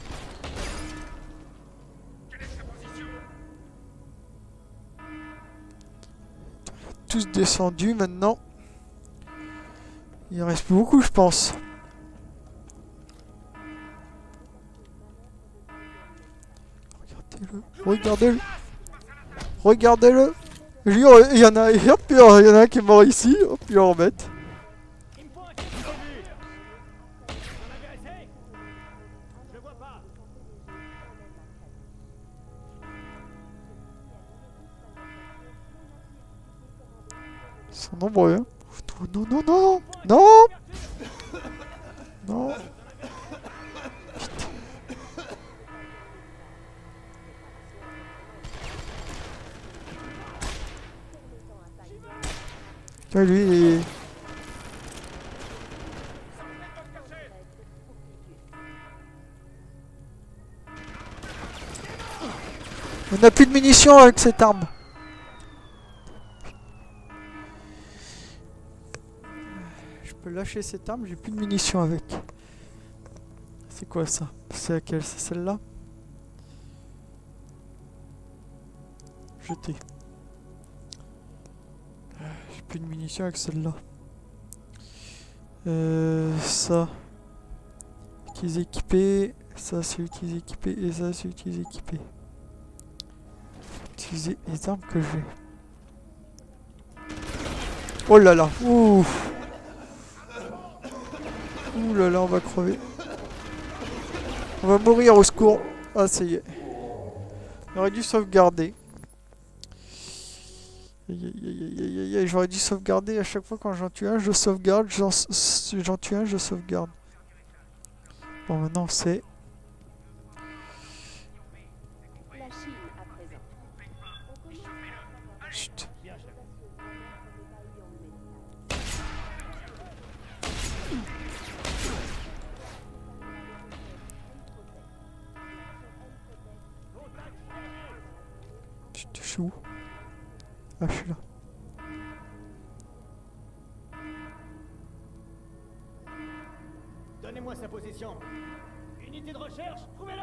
Tous descendus maintenant. Il en reste plus beaucoup, je pense. Regardez-le. Regardez-le. Regardez-le. Jure, il y en a, hop, il y en a un qui est mort ici. Hop, il le remettre. Il me faut un casque de vue. Vous en avez assez? Je le vois pas. Ils sont nombreux, hein. Non, non, non, non. Non. Putain, lui, il est... On n'a plus de munitions avec cette arme. Je peux lâcher cette arme, j'ai plus de munitions avec. C'est quoi ça? C'est laquelle? C'est celle-là? Jeter. J'ai plus de munitions avec celle-là. Euh, ça. Utiliser équipé. Ça c'est utiliser équipé. Et ça c'est utiliser équipé. Utiliser les armes que j'ai. Oh là là. Ouh. Ouh là là, on va crever. On va mourir au secours. Ah ça y est. On aurait dû sauvegarder. J'aurais dû sauvegarder à chaque fois quand j'en tue un, je sauvegarde, j'en tue un, je sauvegarde. Bon, maintenant c'est... La Chine à présent. Chut. Chut, je suis où? Ah, je suis là. Donnez-moi sa position. Unité de recherche, trouvez-le.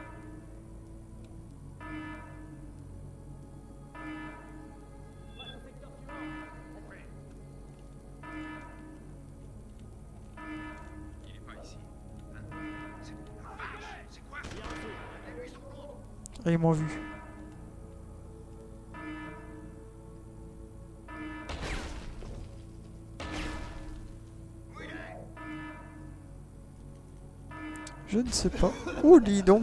Passe au secteur suivant. Il est pas ici. C'est quoi? Ah, ils m'ont vu. Je ne sais pas. Oh, dis donc.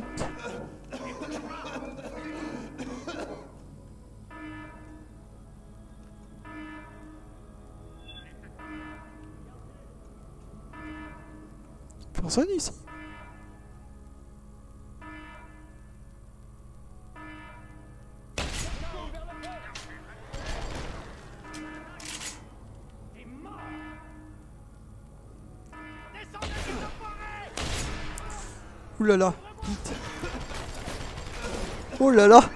Personne ici. Ouh là là. Vite. Oh là là.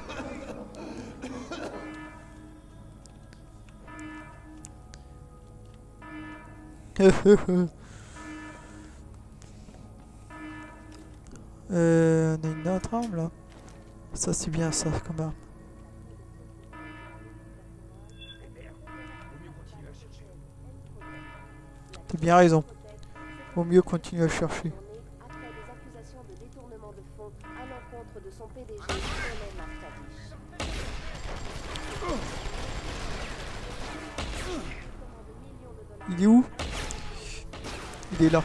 euh, on a une autre arme là. Ça c'est bien ça quand même. T'as bien raison. Vaut mieux continuer à chercher. Après des accusations de détournement de fonds à l'encontre de son P D G, Oleg Arkadich. Il est où? Il est là.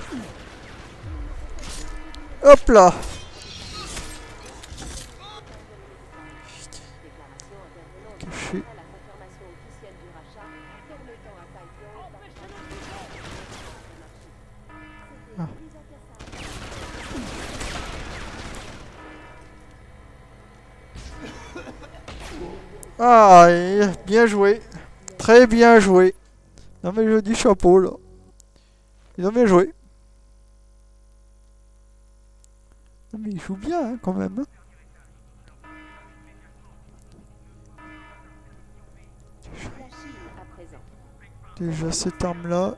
Hop là. Caché. Ah. Ah, bien joué. Très bien joué. Non mais je dis chapeau là. Ils ont bien joué. Non mais ils jouent bien hein, quand même. Hein. Déjà cette arme là.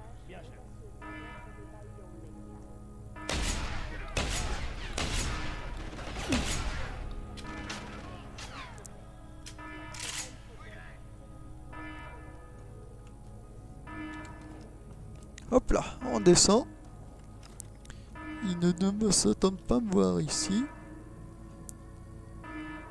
Hop là, on descend. Ils ne, ne me s'attendent pas à me voir ici.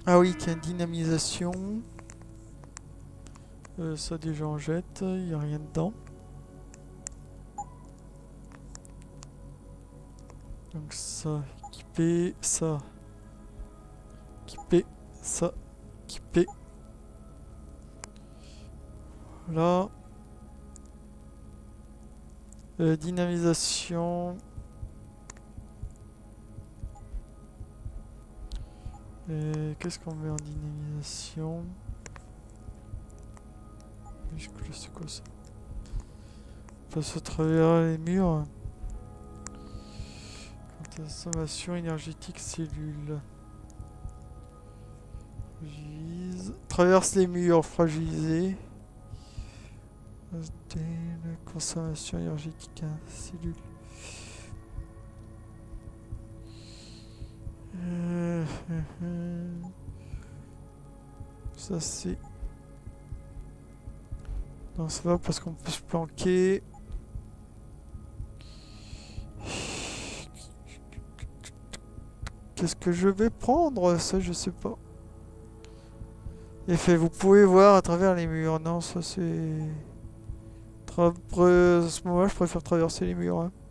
Ah oui, tiens, dynamisation. Euh, ça déjà on jette, il n'y a rien dedans. Donc ça, équipé, ça. Équipé, ça, équipé. Voilà. Euh, dynamisation. Qu'est-ce qu'on met en dynamisation? C'est quoi ça? On passe à travers les murs. Consommation énergétique cellule. Fragilise. Traverse les murs fragilisés. Consommation énergétique hein, cellule. Euh, euh, euh. Ça c'est... Non, ça va parce qu'on peut se planquer. Qu'est-ce que je vais prendre? Ça, je sais pas. Effet, vous pouvez voir à travers les murs. Non, ça c'est... Tra... À ce moment-là, je préfère traverser les murs. Hein.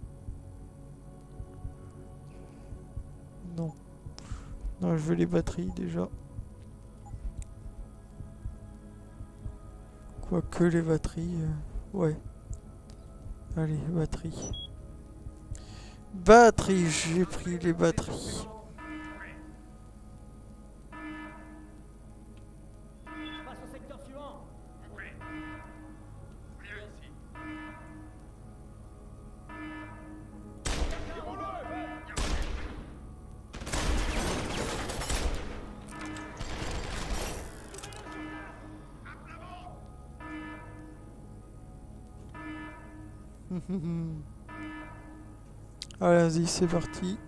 Non. Non, je veux les batteries déjà. Quoique les batteries... Euh... Ouais. Allez, batteries. Batteries, j'ai pris les batteries. Passe au secteur suivant. Oui. Merci. Allez-y, c'est parti.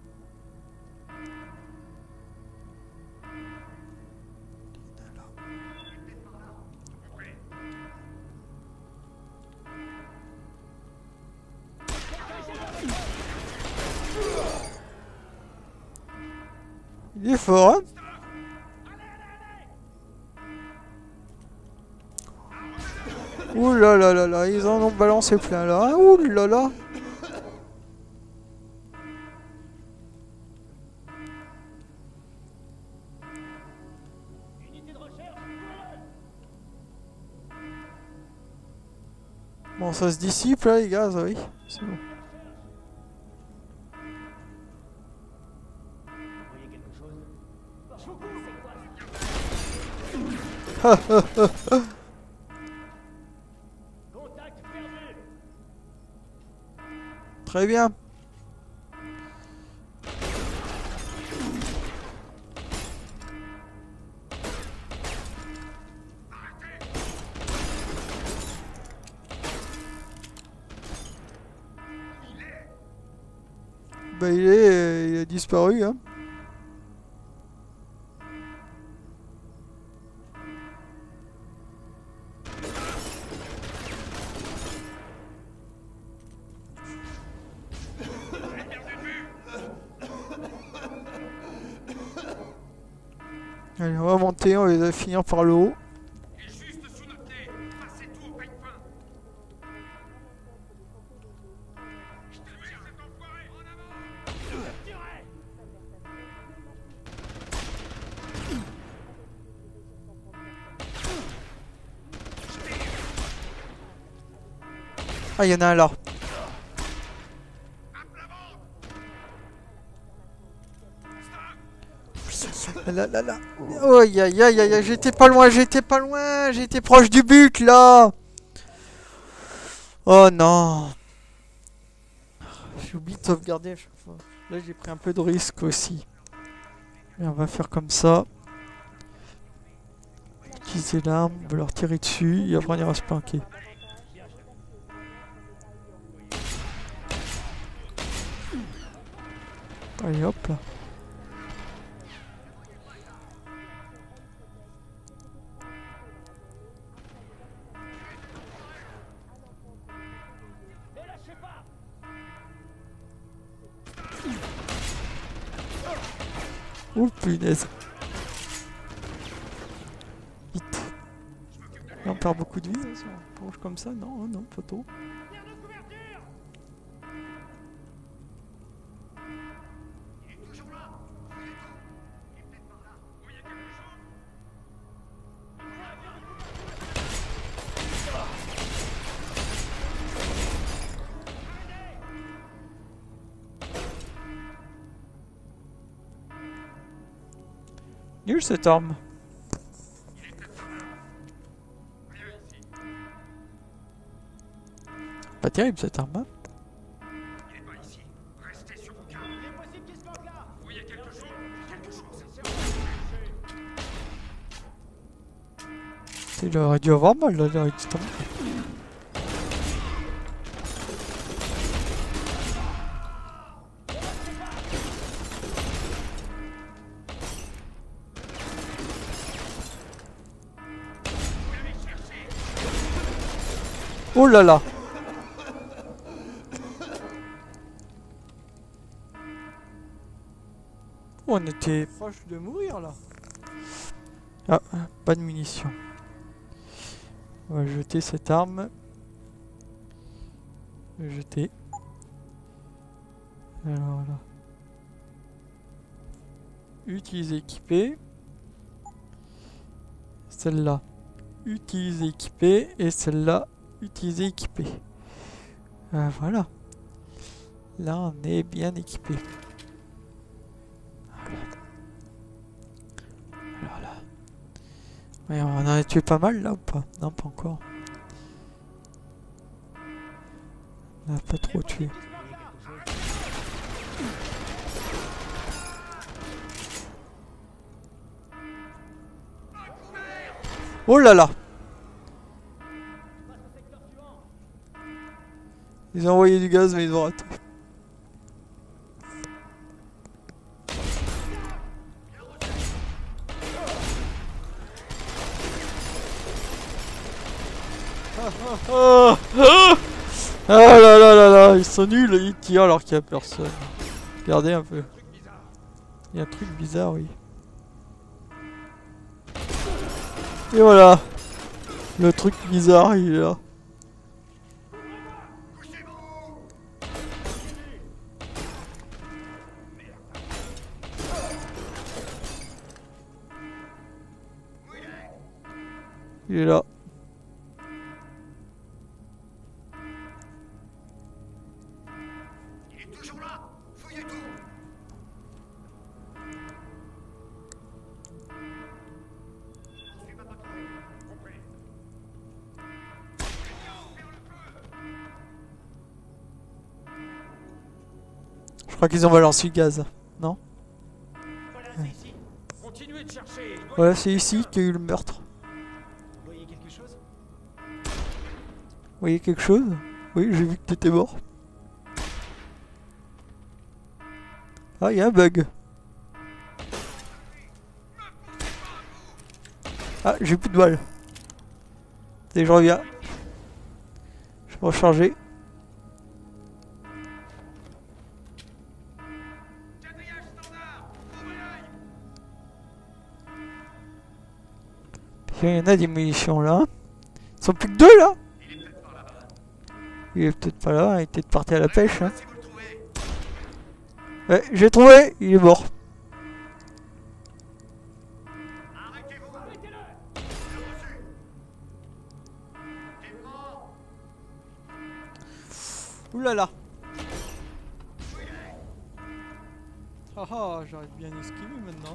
Il est fort, hein? Ouh là là là là, ils en ont balancé plein là. Ouh là là. Bon, ça se dissipe là, les gaz, oui. C'est bon. Très bien. Bah il est, euh, il a disparu hein. Allez, on va monter, on va finir par le haut. Ah, il y en a un là. Là, là, là. Oh, aïe, aïe, aïe, aïe, j'étais pas loin, j'étais pas loin, j'étais proche du but, là. Oh non. J'ai oublié de sauvegarder à chaque fois. Là, j'ai pris un peu de risque aussi. Et on va faire comme ça. Utiliser l'arme, on va leur tirer dessus, et après on ira se planquer. Allez, hop là. Oh punaise. on perd beaucoup de vie hein, si on plonge comme ça. Non, non, pas trop. Nul cette arme. Pas terrible cette arme. Hein. Il est pas ici. Restez sur vos gardes. Il est possible qu'il se planque là. Vous voyez quelque chose? Quelque chose. Il aurait dû avoir mal là, il aurait dû tomber. Oh là là. On était proche de mourir là. Ah, pas de munitions. On va jeter cette arme. Jeter. Alors là. Utiliser équipé. Celle-là. Utiliser équipé. Et celle-là. Utiliser équipé. Euh, voilà. Là, on est bien équipé. Voilà. Alors là. Ouais, on en a tué pas mal là ou pas? Non, pas encore. On n'a pas trop tué. Oh là là! Ils ont envoyé du gaz mais ils ont raté. Oh, oh, ah là là là là, ils sont nuls, ils tirent alors qu'il n'y a personne. Regardez un peu. Il y a un truc bizarre, oui. Et voilà. Le truc bizarre, il est là. Il est là. Il est toujours là. Fouillez tout. Je suis pas patrouille. Compris. Je crois qu'ils ont balancé le gaz. Non? Voilà, c'est ici. Continuez de chercher. Ouais, c'est ici qu'il y a eu le meurtre. Vous voyez quelque chose? Vous voyez quelque chose? Oui, j'ai vu que t'étais mort. Ah, il y a un bug. Ah, j'ai plus de balles. Et je reviens. Je vais recharger. Il y en a des munitions là. Ils sont plus que deux là. Il est peut-être pas là, il est peut-être parti à la pêche. Hein. Ouais, j'ai trouvé, il est mort. Ouh là là. Ah ah, j'arrive bien à esquiver maintenant.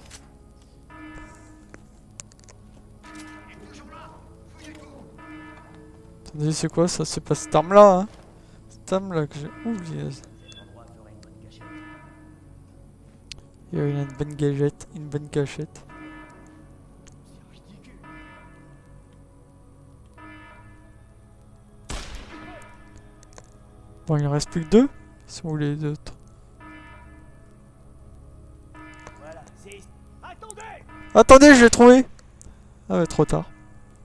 Attendez, c'est quoi ça? C'est pas cette arme là, hein? Cette arme là que j'ai oublié. Il y a une bonne gâchette, une bonne cachette. Bon, il en reste plus que deux. Ils sont où les autres? Voilà, c'est ici. Attendez! Attendez, je l'ai trouvé! Ah ouais, trop tard.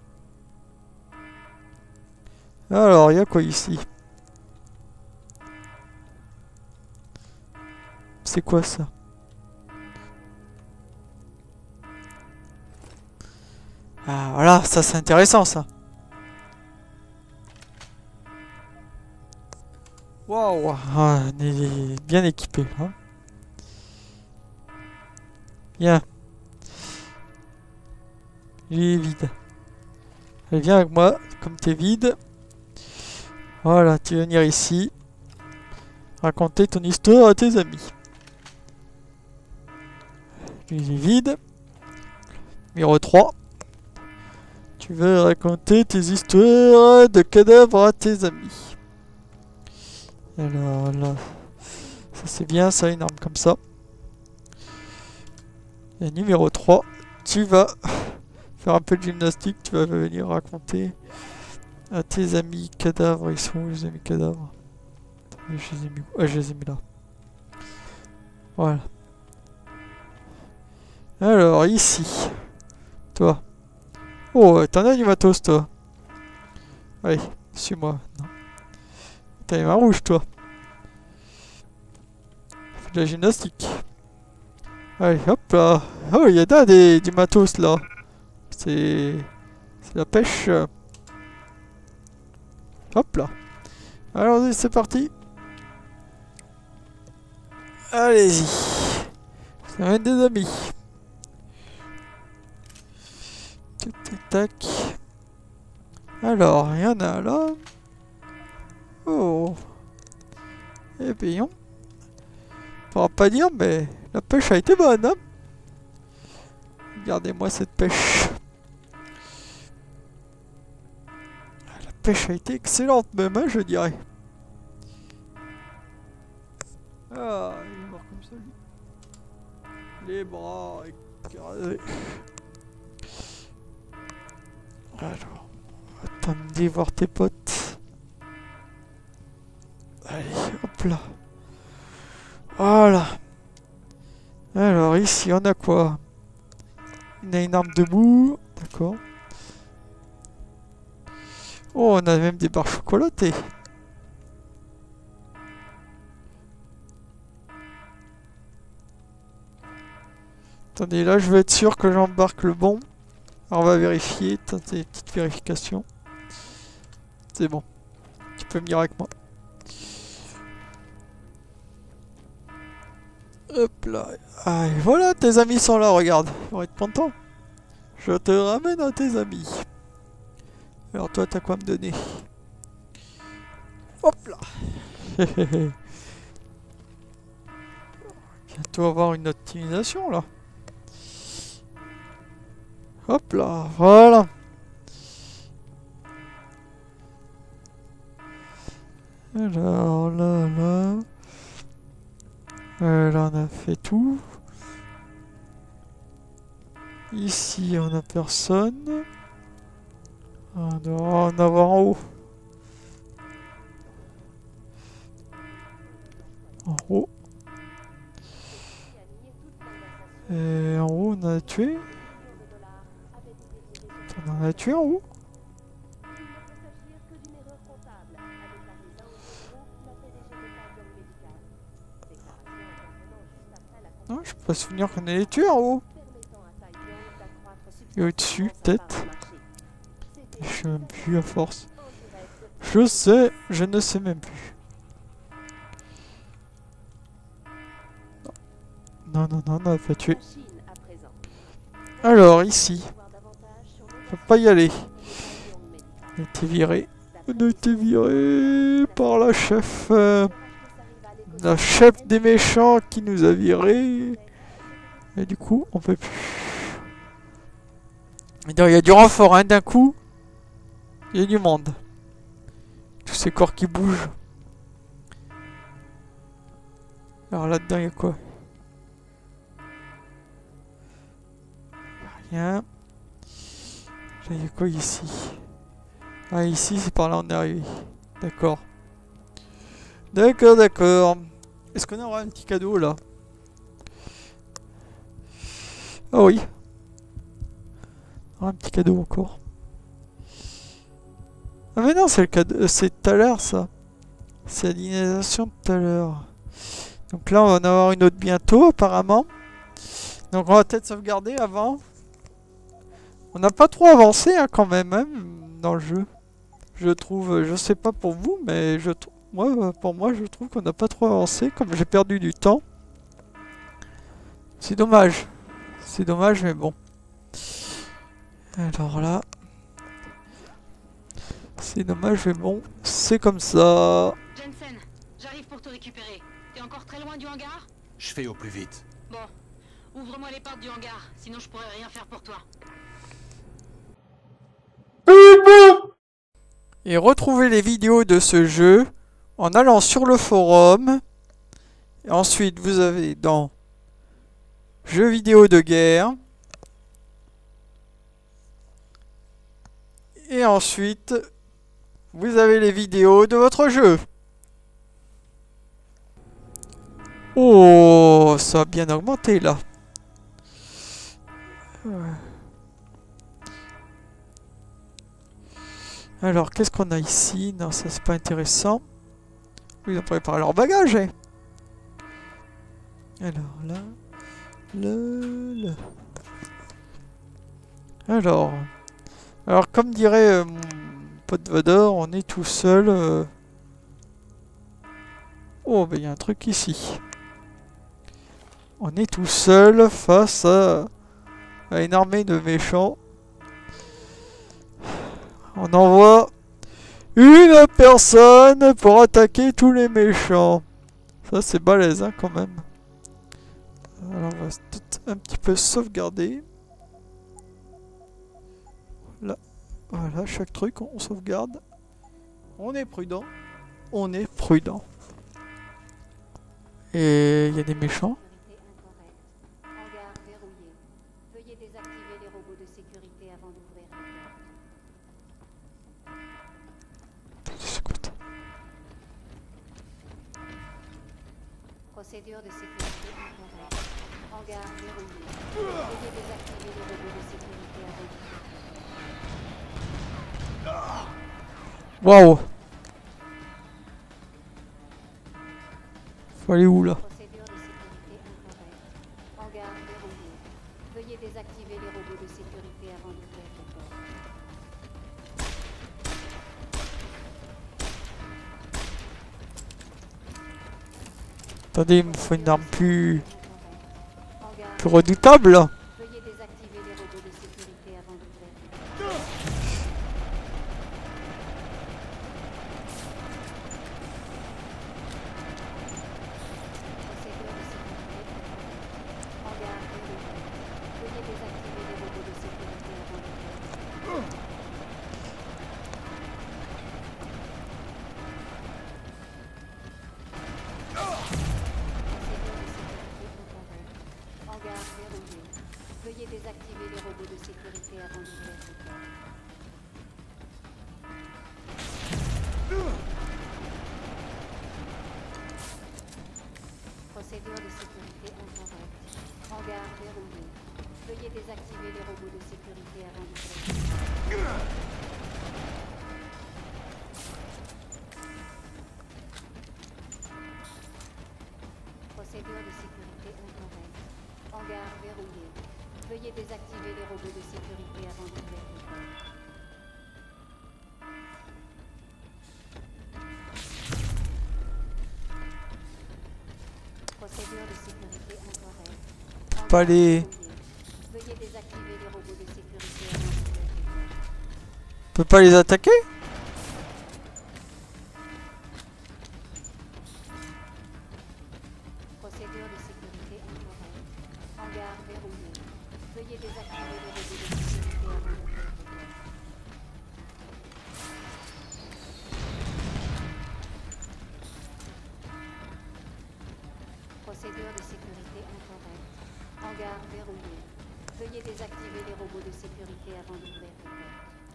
Alors, il y a quoi ici? C'est quoi ça? Ah voilà, ça c'est intéressant ça. Waouh, ah, on est bien équipé là. Bien. Il est vide. Allez, viens avec moi, comme t'es vide. Voilà, tu vas venir ici. Raconter ton histoire à tes amis. Il est vide. Numéro trois. Tu veux raconter tes histoires de cadavres à tes amis. Alors là, ça c'est bien, ça, une arme comme ça. Et numéro trois, tu vas faire un peu de gymnastique, tu vas venir raconter à tes amis cadavres. Ils sont où les amis cadavres? Je les ai mis où? Ah, je les ai mis là. Voilà. Alors, ici. Toi. Oh, t'en as du matos, toi. Allez, suis-moi. T'as les mains rouges, toi. Fais de la gymnastique. Allez, hop là. Oh, il y a là des, du matos, là. C'est... C'est la pêche. Hop là. Allons-y, c'est parti. Allez-y. Ça va être des amis. Tac, tac, tac. Alors, il y en a là. Oh. Et bien, on pourra pas dire, mais la pêche a été bonne, hein. Regardez-moi cette pêche. La pêche a été excellente même, hein, je dirais. Ah, il est mort comme ça, lui. Les bras écrasés. Alors, attendez voir tes potes. Allez, hop là. Voilà. Alors, ici, on a quoi? On a une arme debout. D'accord. Oh, on a même des barres chocolatées. Attendez, là, je veux être sûr que j'embarque le bon. Alors, on va vérifier. Tenter petite vérification. C'est bon. Tu peux venir avec moi. Hop là. Ah, et voilà, tes amis sont là, regarde. Ils vont être contents. Je te ramène à tes amis. Alors toi, t'as quoi à me donner? Hop là. Bientôt avoir une optimisation là. Hop là, voilà. Alors là, là. Euh, là, on a fait tout. Ici, on a personne. On doit en avoir en haut. En haut. Et en haut, on a tué. On en a tué en haut. Non, je peux pas se souvenir qu'on allait tuer en haut. Et au-dessus, peut-être. Je sais même plus à force. Je sais, je ne sais même plus. Non, non, non, on n'a pas tué. Alors, ici. On peut pas y aller. On a été viré. On a été viré par la chef. Euh, la chef des méchants qui nous a viré. Et du coup, on peut plus. Il y a du renfort, hein, d'un coup. Il y a du monde. Tous ces corps qui bougent. Alors là-dedans, il y a quoi? Rien. Il y a quoi ici? Ah, ici, c'est par là on est arrivé. D'accord. D'accord, d'accord. Est-ce qu'on aura un petit cadeau là? Ah oui. Un petit cadeau encore. Ah mais non, c'est le cadeau, c'est tout à l'heure ça. C'est la dynamisation de tout à l'heure. Donc là, on va en avoir une autre bientôt apparemment. Donc on va peut-être sauvegarder avant. On n'a pas trop avancé hein, quand même hein, dans le jeu. Je trouve, je sais pas pour vous, mais je trouve, moi, pour moi, je trouve qu'on n'a pas trop avancé, comme j'ai perdu du temps. C'est dommage. C'est dommage, mais bon. Alors là... C'est dommage, mais bon, c'est comme ça. Jensen, j'arrive pour te récupérer. T'es encore très loin du hangar? Je fais au plus vite. Bon, ouvre-moi les portes du hangar, sinon je pourrais rien faire pour toi. Et retrouvez les vidéos de ce jeu en allant sur le forum. Et ensuite, vous avez dans Jeux vidéo de guerre. Et ensuite, vous avez les vidéos de votre jeu. Oh, ça a bien augmenté là. Alors, qu'est-ce qu'on a ici? Non, ça c'est pas intéressant. Ils ont préparé leur bagage. Eh. Alors là, le, le. Alors, alors comme dirait euh, mon pote Vador, on est tout seul. Euh... Oh, ben il y a un truc ici. On est tout seul face à, à une armée de méchants. On envoie une personne pour attaquer tous les méchants. Ça c'est balèze hein, quand même. Alors on va tout un petit peu sauvegarder. Là, voilà, chaque truc on sauvegarde. On est prudent. On est prudent. Et il y a des méchants. Hangar verrouillé. Veuillez désactiver les robots de sécurité avant d'ouvrir la porte. C'est quoi ça? Procédure de sécurité incorrecte. Hangar verrouillé. Veuillez désactiver les robots de sécurité avant d'ouvrir la porte. Waouh! Faut aller où là? Procédure de sécurité incorrecte. Hangar verrouillé. Veuillez désactiver les robots de sécurité avant d'ouvrir la porte. Attendez, il me faut une arme plus, Hangar plus redoutable là. Veuillez désactiver les robots de sécurité avant d'ouvrir la porte. Procédure de sécurité incorrecte. Hangar verrouillé. Veuillez désactiver les robots de sécurité avant d'ouvrir la porte. Procédure de sécurité incorrecte. Hangar verrouillé. Veuillez désactiver les robots de sécurité avant d'ouvrir la porte. Procédure de sécurité incorrecte. Hangar verrouillé. Veuillez désactiver les robots de sécurité avant d'ouvrir la porte. Procédure de sécurité incorrecte. Hangar verrouillé. Veuillez désactiver les robots de sécurité avant d'ouvrir la porte. Procédure de sécurité incorrecte. Hangar Pas les... verrouillé. Veuillez désactiver les robots de sécurité avant d'ouvrir la porte. On peut pas les attaquer? Procédure de sécurité incorrecte. Hangar verrouillé. Veuillez désactiver les robots de sécurité avant d'ouvrir la porte. Procédure de sécurité incorrecte. Hangar verrouillé. Veuillez désactiver les robots de sécurité avant d'ouvrir la porte.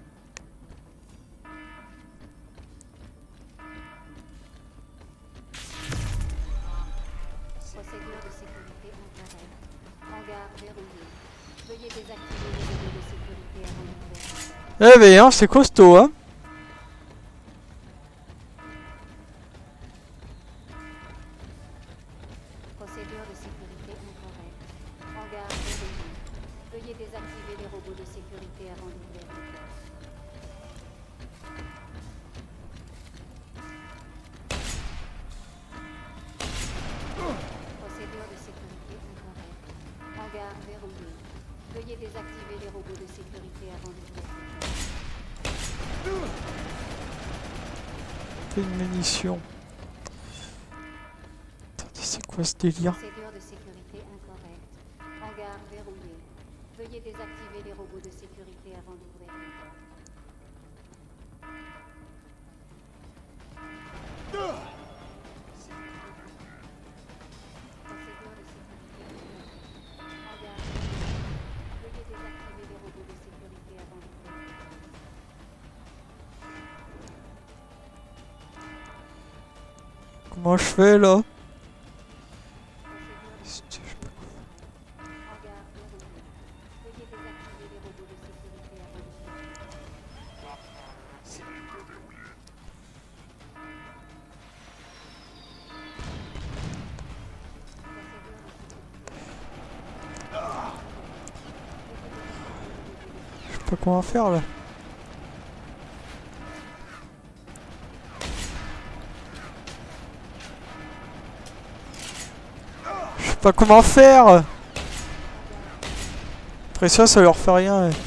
Procédure de sécurité incorrecte. Hangar verrouillé. Veuillez désactiver les robots de sécurité avant d'ouvrir la porte. Eh ben, hein, c'est costaud, hein. Procédure de sécurité incorrecte. Hangar verrouillé. Veuillez désactiver les robots de sécurité avant robots de sécurité avant d'ouvrir. T'as une munition. Attendez, c'est quoi ce délire? Procédure de sécurité incorrecte. Hangar verrouillé. Veuillez désactiver les robots de sécurité avant d'ouvrir les portes. Procédure de sécurité incorrecte. Hangar verrouillé. Veuillez désactiver les robots de sécurité avant d'ouvrir les portes. Comment je fais là? Hangar verrouillé. Veuillez désactiver les robots de sécurité avant d'ouvrir les portes. Je sais pas comment faire là. Je sais pas comment faire. Après ça, ça leur fait rien. Ouais.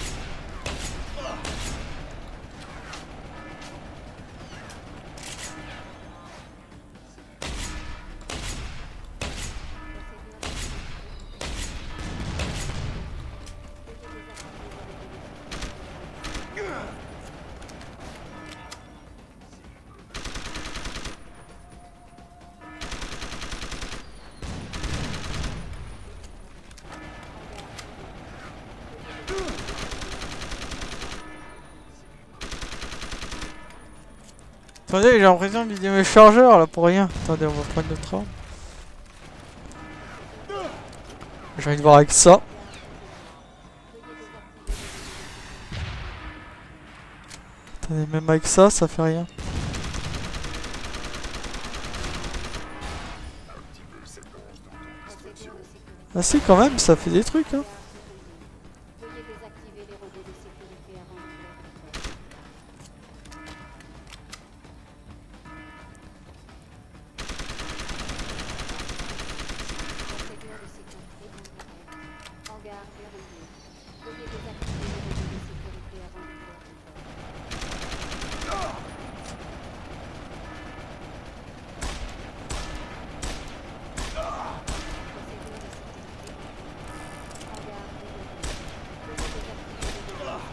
Attendez, j'ai l'impression de vider mes chargeurs là pour rien. Attendez, on va prendre notre arme. J'ai envie de voir avec ça. Attendez, même avec ça, ça fait rien. Ah si, quand même, ça fait des trucs hein. Veuillez désactiver les robots de sécurité avant d'ouvrir les portes. Procédure de sécurité incorrecte. Hangar verrouillé. Veuillez désactiver les robots de sécurité avant d'ouvrir les portes. Procédure de sécurité incorrecte. Hangar verrouillé. Veuillez désactiver les robots de sécurité avant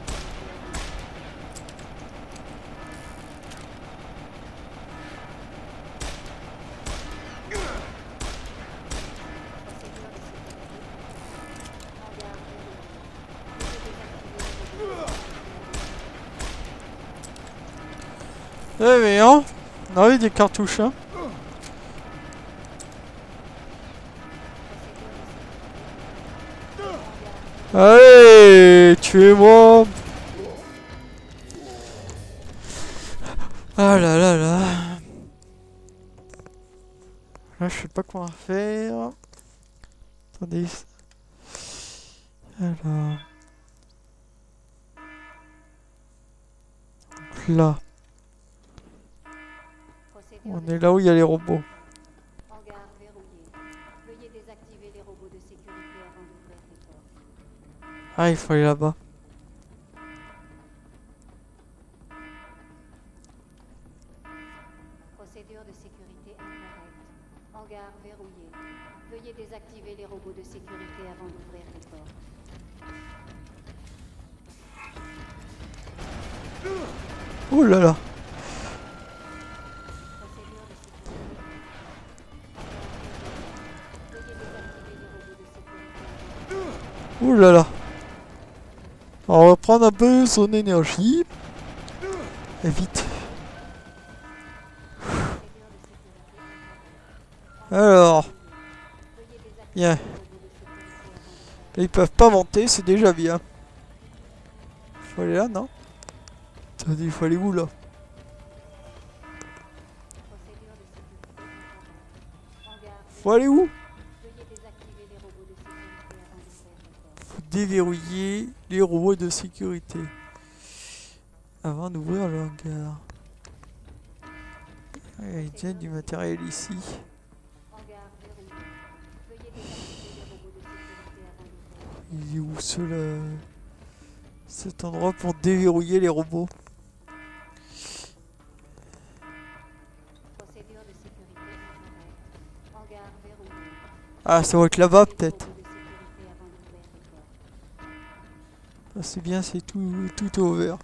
Procédure de sécurité incorrecte. Hangar verrouillé. Veuillez désactiver les robots de sécurité. Eh mais hein, on a eu des cartouches hein. Allez, tuez-moi. Ah là là là. Là je sais pas quoi faire. Attendez. Alors. Donc là. Procédure On de est là où il y a les robots. Hangar verrouillé. Veuillez désactiver les robots de sécurité avant d'ouvrir les portes. Ah, il faut aller là-bas. Procédure de sécurité incorrecte. Hangar verrouillé. Veuillez désactiver les robots de sécurité avant d'ouvrir les portes. Oh là là. Procédure de sécurité. Hangar verrouillé. Veuillez désactiver les robots de sécurité avant Oh là là. On va prendre un peu son énergie. Et vite. Alors. Bien. Ils peuvent pas monter, c'est déjà bien. Faut aller là, non? Attendez, il faut aller où là? Faut aller où? Faut déverrouiller les robots de sécurité avant d'ouvrir le hangar. Il y a du matériel ici. Il est où ceux-là? cet endroit pour déverrouiller les robots. Procédure de sécurité incorrecte. Hangar verrouillé. Ah, ça va être là-bas peut-être. Robots de sécurité avant d'ouvrir les portes. Ah, c'est bien, c'est tout, tout ouvert.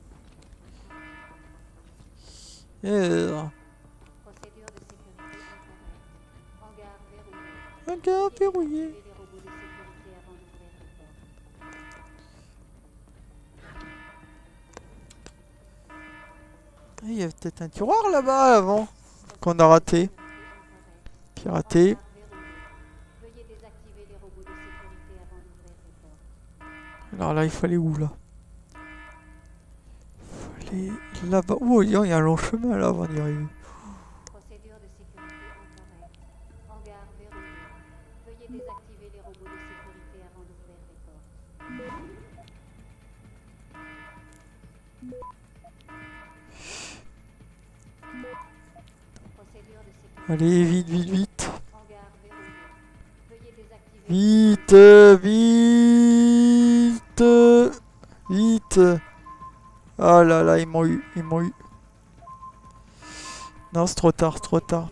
Et alors, Procédure de sécurité incorrecte. Hangar verrouillé. un gars verrouillé. Activez les robots de sécurité avant d'ouvrir les portes. Il y a peut-être un tiroir là-bas avant qu'on a raté. Piraté. Hangar verrouillé. Veuillez désactiver les robots de sécurité avant d'ouvrir les portes. Alors là, il fallait où là? Il fallait là-bas. Oh, il y a un long chemin là avant d'y arriver. Procédure de sécurité incorrecte. Hangar verrouillé. Veuillez désactiver les robots de sécurité avant d'ouvrir les portes. Procédure de sécurité. Allez, vite, vite, vite. Hangar verrouillé. Veuillez désactiver. Vite, euh, vite, euh, vite. Ah là là, ils m'ont eu, ils m'ont eu. Non, c'est trop tard, c'est trop tard.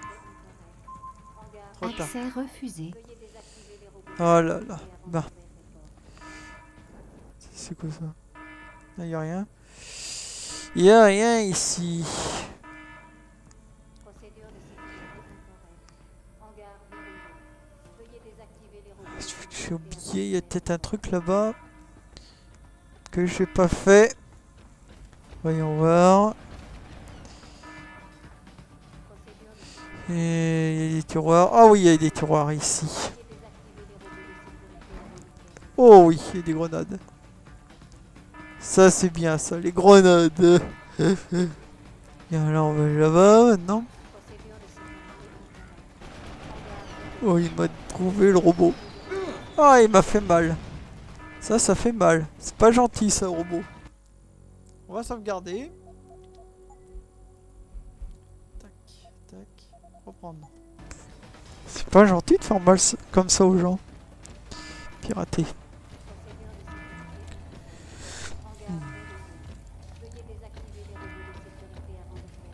Trop tard. Accès refusé. Veuillez désactiver les robots de Oh là là. sécurité avant Bah, d'ouvrir les portes. c'est quoi ça? Il n'y a rien. Il n'y a rien ici. Procédure de sécurité incorrecte. Hangar verrouillé. Veuillez désactiver les robots de J'ai sécurité oublié, il y a avant peut-être un truc là-bas que j'ai pas fait. Voyons voir. Procédure de sécurité. Et il y a des tiroirs. Ah oui, il y a des tiroirs ici. Veuillez désactiver les robots de sécurité avant d'ouvrir les portes. Oh oui, il y a des grenades. Ça c'est bien ça, les grenades. Bien là on va là-bas maintenant. Procédure de sécurité incorrecte. Hangar verrouillé. Oh il m'a trouvé le robot. Ah il m'a fait mal. Ça ça fait mal. C'est pas gentil ça robot. On va sauvegarder. Tac, tac. Reprendre. C'est pas gentil de faire mal comme ça aux gens. Pirater. Procédure de sécurité incorrecte. Hangar verrouillé. Veuillez désactiver les robots de sécurité avant d'ouvrir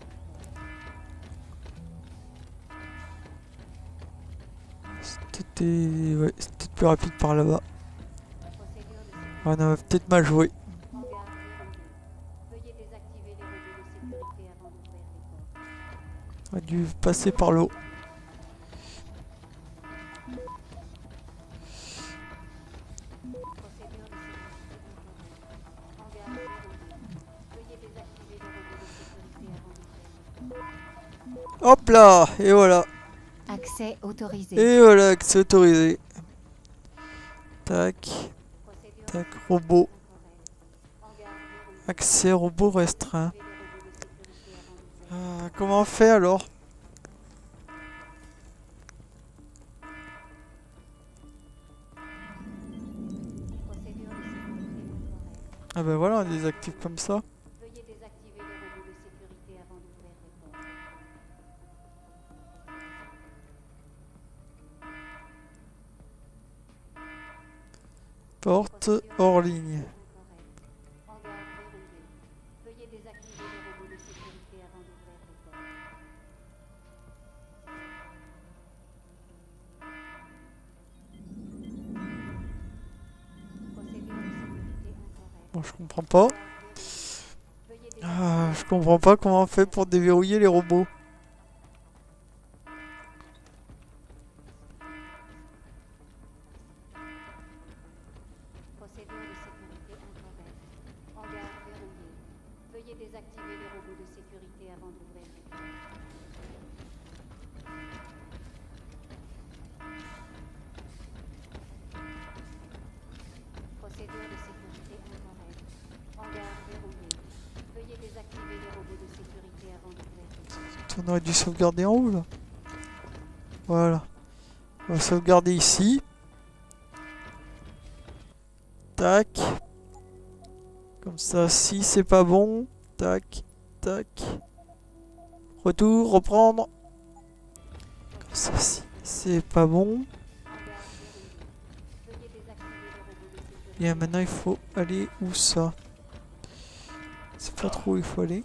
les portes. C'était ouais, c'était plus rapide par là-bas. Procédure de sécurité. On a peut-être mal joué. Hangar verrouillé. Veuillez désactiver les robots de sécurité avant d'ouvrir les portes. On a dû passer par l'eau. Procédure de sécurité incorrecte. Hangar verrouillé. Veuillez désactiver les robots de sécurité avant d'ouvrir les portes. Hop là. Et voilà. Accès autorisé. Et voilà, c'est autorisé. Tac, Procédure tac, robot. incorrecte. Hangar verrouillé. Accès robot restreint. Désactiver les robots de sécurité avant d'ouvrir les Ah, comment on fait alors? Procédure de sécurité incorrecte. Ah ben voilà, on désactive comme ça. Veuillez désactiver les robots de sécurité avant d'ouvrir les portes. Porte hors ligne. Incorrect. Hangar verrouillé. Veuillez désactiver les robots de sécurité avant d'ouvrir les portes. Procédure de sécurité incorrecte. Bon, je comprends pas. Hangar verrouillé. Veuillez désactiver Ah, je comprends pas comment on fait pour déverrouiller les robots. Procédure de sécurité incorrecte. Hangar verrouillé. Veuillez désactiver les robots de sécurité avant d'ouvrir les portes. Procédure de sécurité incorrecte. Hangar verrouillé. Veuillez désactiver les robots de sécurité avant d'ouvrir les portes. On aurait dû sauvegarder en haut là. Voilà. On va sauvegarder ici. Tac. Comme ça, si c'est pas bon. Tac, tac. Retour, reprendre. Comme ça, si c'est pas bon. Hangar verrouillé. Veuillez désactiver les robots de sécurité Bien, maintenant il faut aller où ça? C'est pas trop où il faut aller.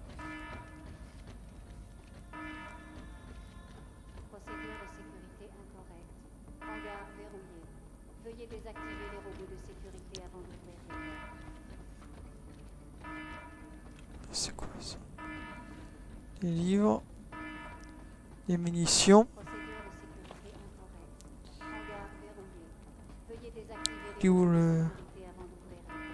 Procédure de sécurité incorrecte. Hangar verrouillé. Veuillez désactiver les robots de sécurité avant d'ouvrir les portes. C'est quoi ça? Les livres. Les munitions. Procédure de sécurité incorrecte. Hangar verrouillé. Veuillez désactiver Et les où robots de le... sécurité avant d'ouvrir les portes.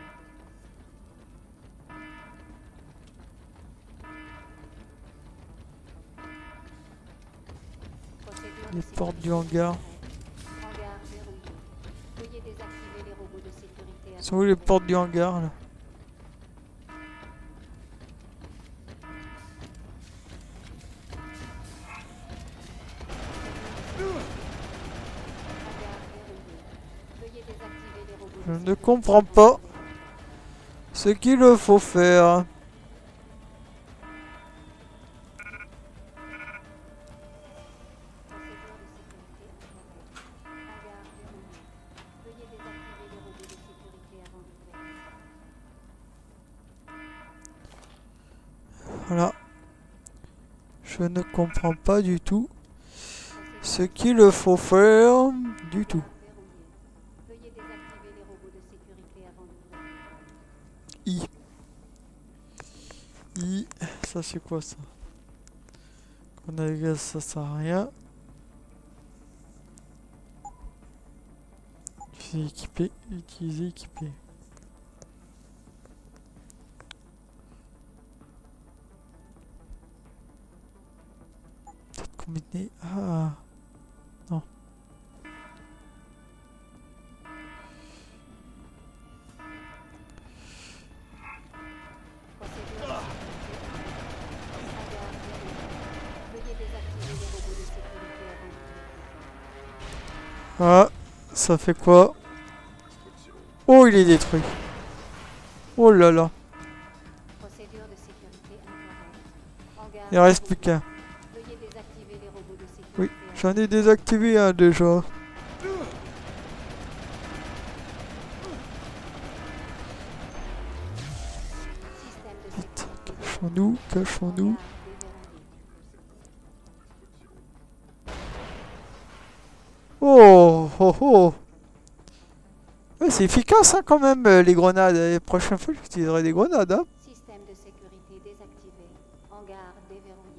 Procédure de Les portes du sécurité hangar. incorrecte. Hangar verrouillé. Veuillez désactiver les robots de sécurité avant Sont où les d'ouvrir portes du hangar là? Je ne comprends pas ce qu'il faut faire. Voilà. Je ne comprends pas du tout ce qu'il faut faire du tout. I. I. Ça c'est quoi ça? On a gaz, ça sert à rien. Utiliser équipé. Utiliser équipé. Peut-être combiner. Ah. Non. Ah, ça fait quoi? Oh, il est détruit. Oh là là. Il reste plus qu'un. Oui, j'en ai désactivé un déjà. Vite, cachons-nous, cachons-nous. Oh, oh, oh. Ouais, c'est efficace hein, quand même euh, les grenades. La prochaine fois j'utiliserai des grenades. Hein. Système de sécurité désactivé. Hangar déverrouillé.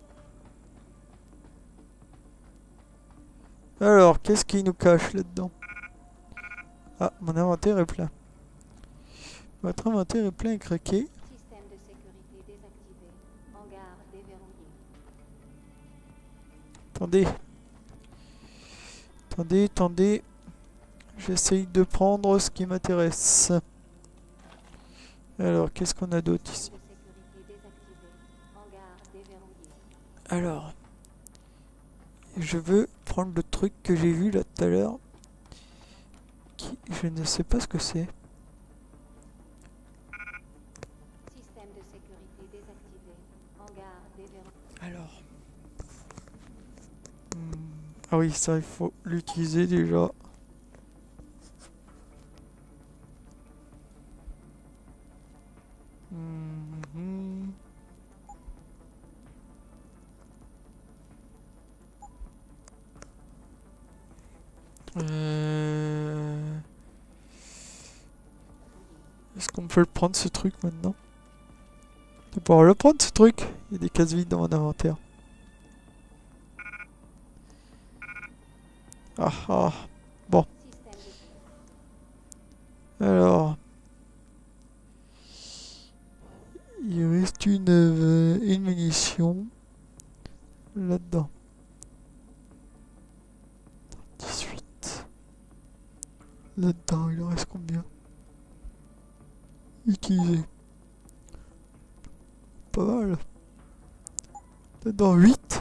Alors, qu'est-ce qui nous cache là-dedans? Ah, mon inventaire est plein. Votre inventaire est plein et craqué. Système de sécurité désactivé. Hangar déverrouillé. Attendez. Attendez, attendez. J'essaye de prendre ce qui m'intéresse. Alors, qu'est-ce qu'on a d'autre ici? Alors, je veux prendre le truc que j'ai vu là tout à l'heure. Qui, je ne sais pas ce que c'est. Système de sécurité désactivé. Hangar déverrouillé. Alors. Hmm, ah oui, ça, il faut l'utiliser déjà. Mm-hmm. euh... Est-ce qu'on peut le prendre ce truc maintenant? Je vais pouvoir le prendre ce truc. Il y a des cases vides dans mon inventaire. Ah ah. Bon. Alors. Il reste une, euh, une munition là-dedans. dix-huit. Là-dedans, il en reste combien? Utilisé. Pas mal. Là-dedans, huit.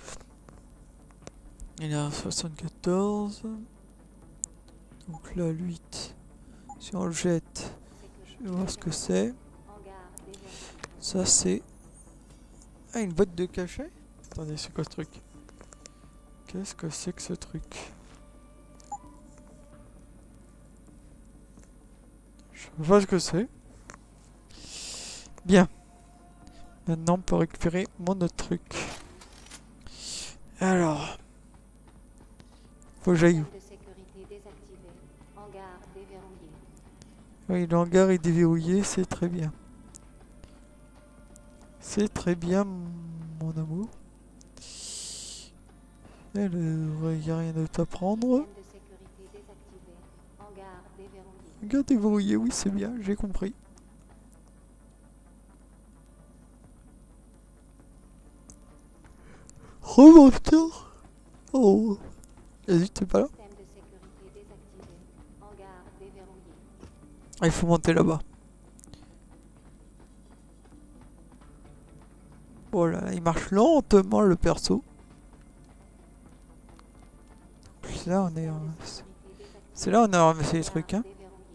Il y en a soixante-quatorze. Donc là, huit. Si on le jette, je vais voir ce que c'est. Ça c'est... Ah, une boîte de cachet? Attendez, c'est quoi ce truc? Qu'est-ce que c'est que ce truc? Je vois ce que c'est. Bien. Maintenant, on peut récupérer mon autre truc. Alors. Faut que j'aille où? De sécurité désactivé. Hangar déverrouillé. Oui, le hangar est déverrouillé, c'est très bien. C'est très bien, mon amour. Alors, il n'y a rien d'autre à prendre. De sécurité désactivé. Hangar déverrouillé. Hangar déverrouillé, oui, c'est bien, j'ai compris. Remonteur. Oh. Vas-y, t'es pas là? Système de sécurité désactivé. Hangar déverrouillé. Ah, il faut monter là-bas. Voilà, il marche lentement le perso. Puis là, on est... en- C'est là on a ramassé les trucs, hein.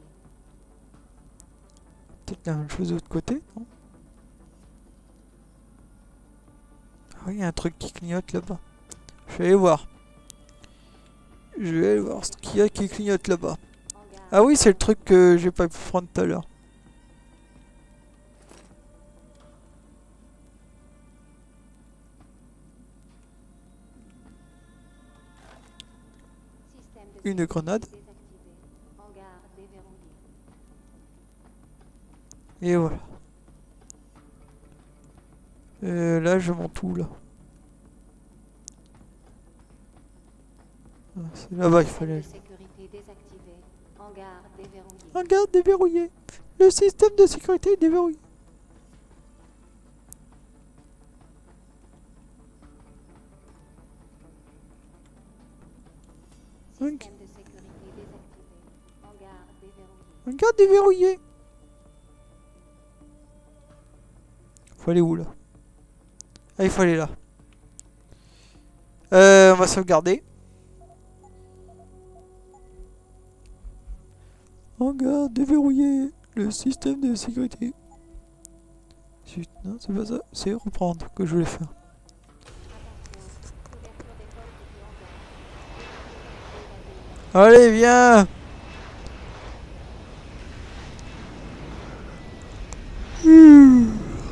Peut-être la même chose de l'autre côté, non? Ah oui, il y a un truc qui clignote là-bas. Je vais aller voir. Je vais aller voir ce qu'il y a qui clignote là-bas. Ah oui, c'est le truc que j'ai pas pu prendre tout à l'heure. Une grenade. Hangar déverrouillé. Et voilà. Euh, là, je monte où, là? Ah, c'est là-bas qu'il fallait aller. Sécurité désactivée. Hangar déverrouillé. Hangar déverrouillé. Le système de sécurité est déverrouillé. Système de sécurité désactivé. Hangar déverrouillé. Hangar déverrouillé. Faut aller où, là? Ah, il faut aller là. Euh, on va sauvegarder. Hangar déverrouillé. Le système de sécurité. Zut, non, c'est pas ça. C'est reprendre que je voulais faire. Allez, viens. Mmh.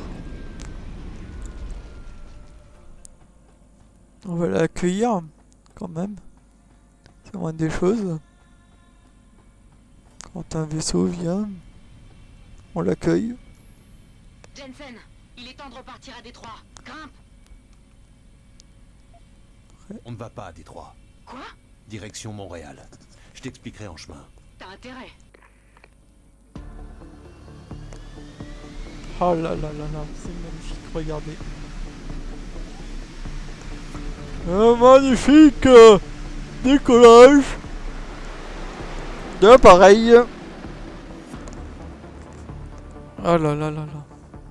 On va l'accueillir, quand même. C'est moins des choses. Quand un vaisseau vient, on l'accueille. Jensen, il est temps de repartir à Détroit. Grimpe. On ne va pas à Détroit. Quoi? Direction Montréal. Je t'expliquerai en chemin. T'as intérêt. Oh là là là là, c'est magnifique, regardez. Un magnifique euh, décollage d'appareil. Oh là là là là.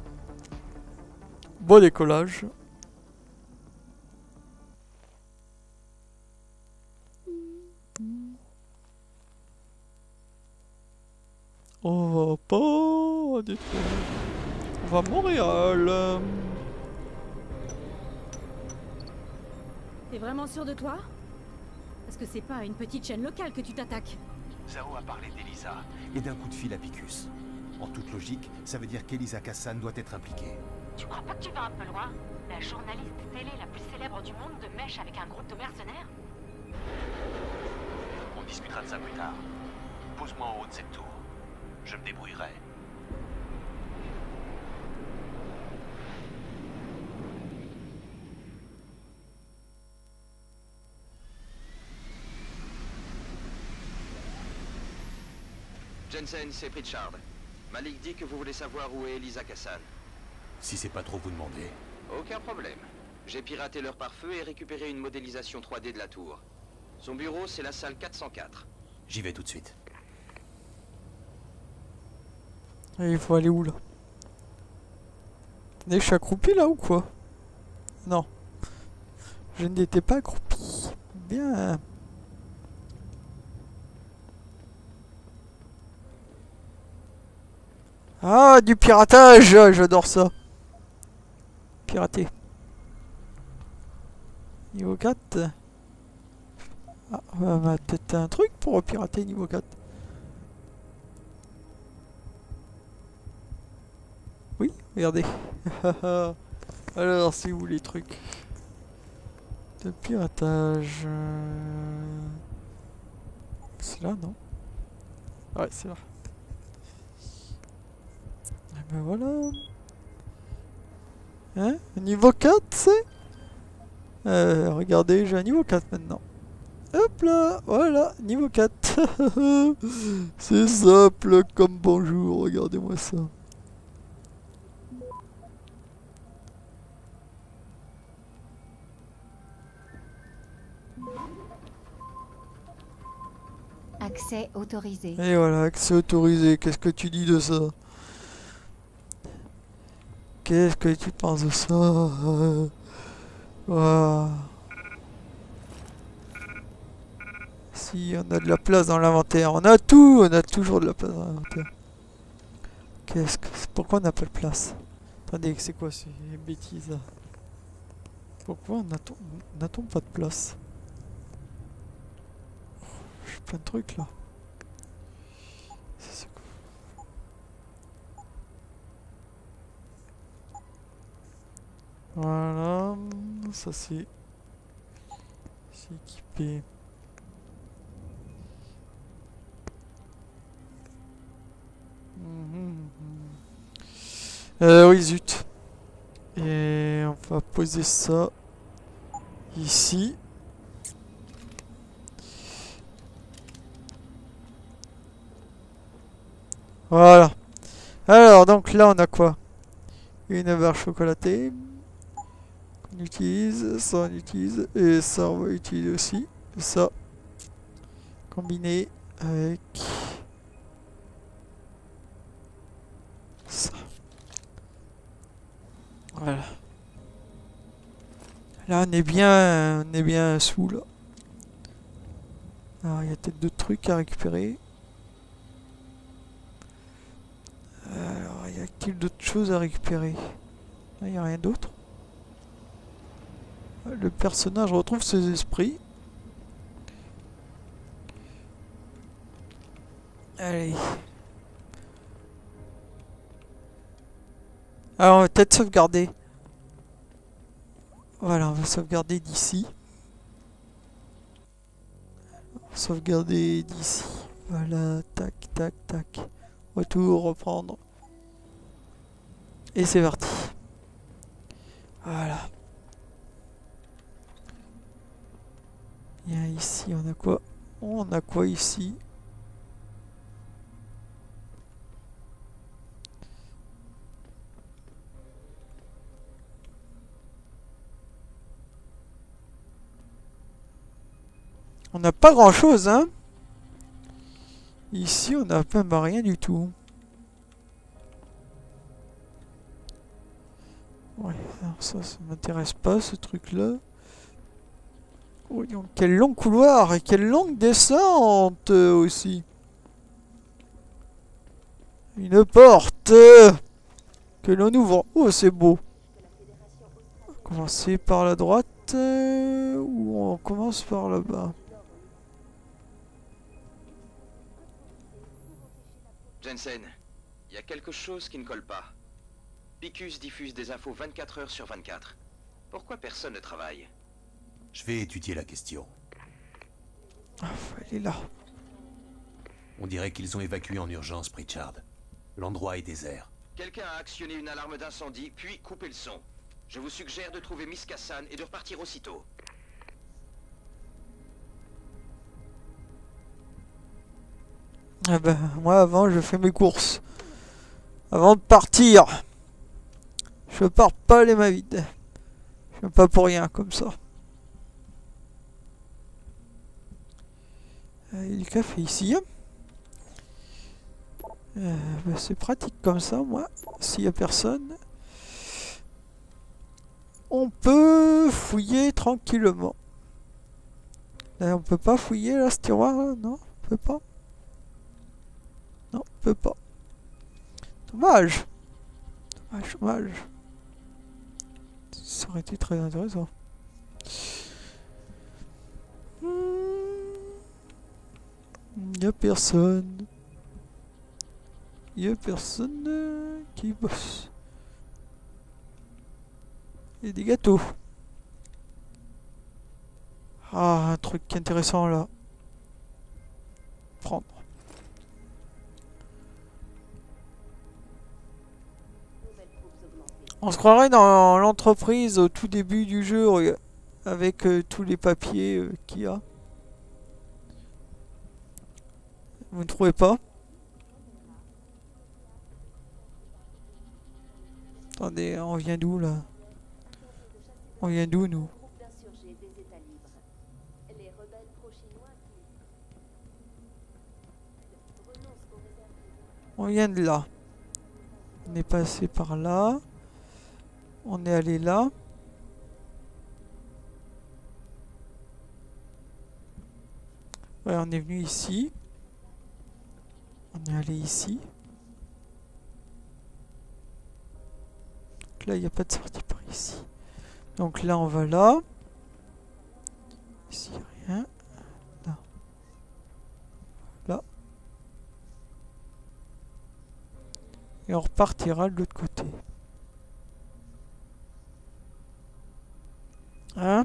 Beau décollage. On va pas à Détroit. On va à Montréal. T'es vraiment sûr de toi? Parce que c'est pas à une petite chaîne locale que tu t'attaques. Zao a parlé d'Elisa et d'un coup de fil à Picus. En toute logique, ça veut dire qu'Elisa Kassan doit être impliquée. Tu crois pas que tu vas un peu loin? La journaliste télé la plus célèbre du monde de mèche avec un groupe de mercenaires? On discutera de ça plus tard. Pose-moi en haut de cette tour. Je me débrouillerai. Jensen, c'est Pritchard. Malik dit que vous voulez savoir où est Elisa Kassan. Si c'est pas trop vous demander. Aucun problème. J'ai piraté leur pare-feu et récupéré une modélisation trois D de la tour. Son bureau, c'est la salle quatre cent quatre. J'y vais tout de suite. Et il faut aller où là? Je suis accroupi là ou quoi? Non. Je n'étais pas accroupi. Bien. Ah, du piratage! J'adore ça. Pirater. Niveau quatre. Ah, on va peut-être un truc pour pirater niveau quatre. Regardez. Alors, c'est où les trucs de piratage? C'est là, non? Ouais, c'est là. Et ben voilà. Hein? Niveau quatre, c'est? Euh, regardez, j'ai un niveau quatre maintenant. Hop là, voilà, niveau quatre. C'est simple comme bonjour, regardez-moi ça. Accès autorisé. Et voilà, accès autorisé, qu'est-ce que tu dis de ça? Qu'est-ce que tu penses de ça? Wow. Si, on a de la place dans l'inventaire. On a tout, on a toujours de la place dans l'inventaire. Qu'est-ce que c'est? Pourquoi on n'a pas de place? Attendez, c'est quoi ces bêtises là? Pourquoi on n'a-t-on pas de place? J'ai plein de trucs là. C'est quoi? Voilà, ça c'est c'est équipé. Mmh. Euh, oui, zut. Et on va poser ça ici. Voilà. Alors, donc là, on a quoi? Une barre chocolatée. On utilise, ça on utilise, et ça on va utiliser aussi. Et ça, combiné avec ça. Voilà. Là on est bien, on est bien sous là. Alors il y a peut-être d'autres trucs à récupérer. Alors y a-t-il d'autres choses à récupérer? Il n'y a rien d'autre. Le personnage retrouve ses esprits. Allez. Alors on va peut-être sauvegarder. Voilà, on va sauvegarder d'ici. Sauvegarder d'ici. Voilà, tac, tac, tac. Retour, reprendre. Et c'est parti. Voilà. Et ici, on a quoi? On a quoi ici? On n'a pas grand chose, hein? Ici, on n'a même rien du tout. Ouais, alors ça, ça m'intéresse pas, ce truc-là. Oh, donc, quel long couloir et quelle longue descente euh, aussi. Une porte euh, que l'on ouvre. Oh, c'est beau. On va commencer par la droite euh, ou on commence par là-bas? Jensen, il y a quelque chose qui ne colle pas. Picus diffuse des infos vingt-quatre heures sur vingt-quatre. Pourquoi personne ne travaille? Je vais étudier la question. Ah, elle est là. On dirait qu'ils ont évacué en urgence Pritchard. L'endroit est désert. Quelqu'un a actionné une alarme d'incendie, puis coupé le son. Je vous suggère de trouver Miss Kassan et de repartir aussitôt. Ah ben, moi avant je fais mes courses. Avant de partir. Je pars pas les mains vides. Je viens pas pour rien comme ça. Il y a du café ici. Euh, ben c'est pratique comme ça, moi. S'il y a personne, on peut fouiller tranquillement. Là, on peut pas fouiller là, ce tiroir là, non? On peut pas. Non, on peut pas. Dommage. Dommage, dommage. Ça aurait été très intéressant. Il n'y a personne. Il n'y a personne qui bosse. Et des gâteaux. Ah, un truc intéressant là. Prendre. On se croirait dans l'entreprise au tout début du jeu avec euh, tous les papiers euh, qu'il y a. Vous ne trouvez pas? Attendez, on vient d'où là? On vient d'où nous? On vient de là. On est passé par là. On est allé là. Ouais, on est venu ici. On est allé ici. Donc là, il n'y a pas de sortie par ici. Donc là, on va là. Ici, rien. Là. Là. Et on repartira de l'autre côté. Hein?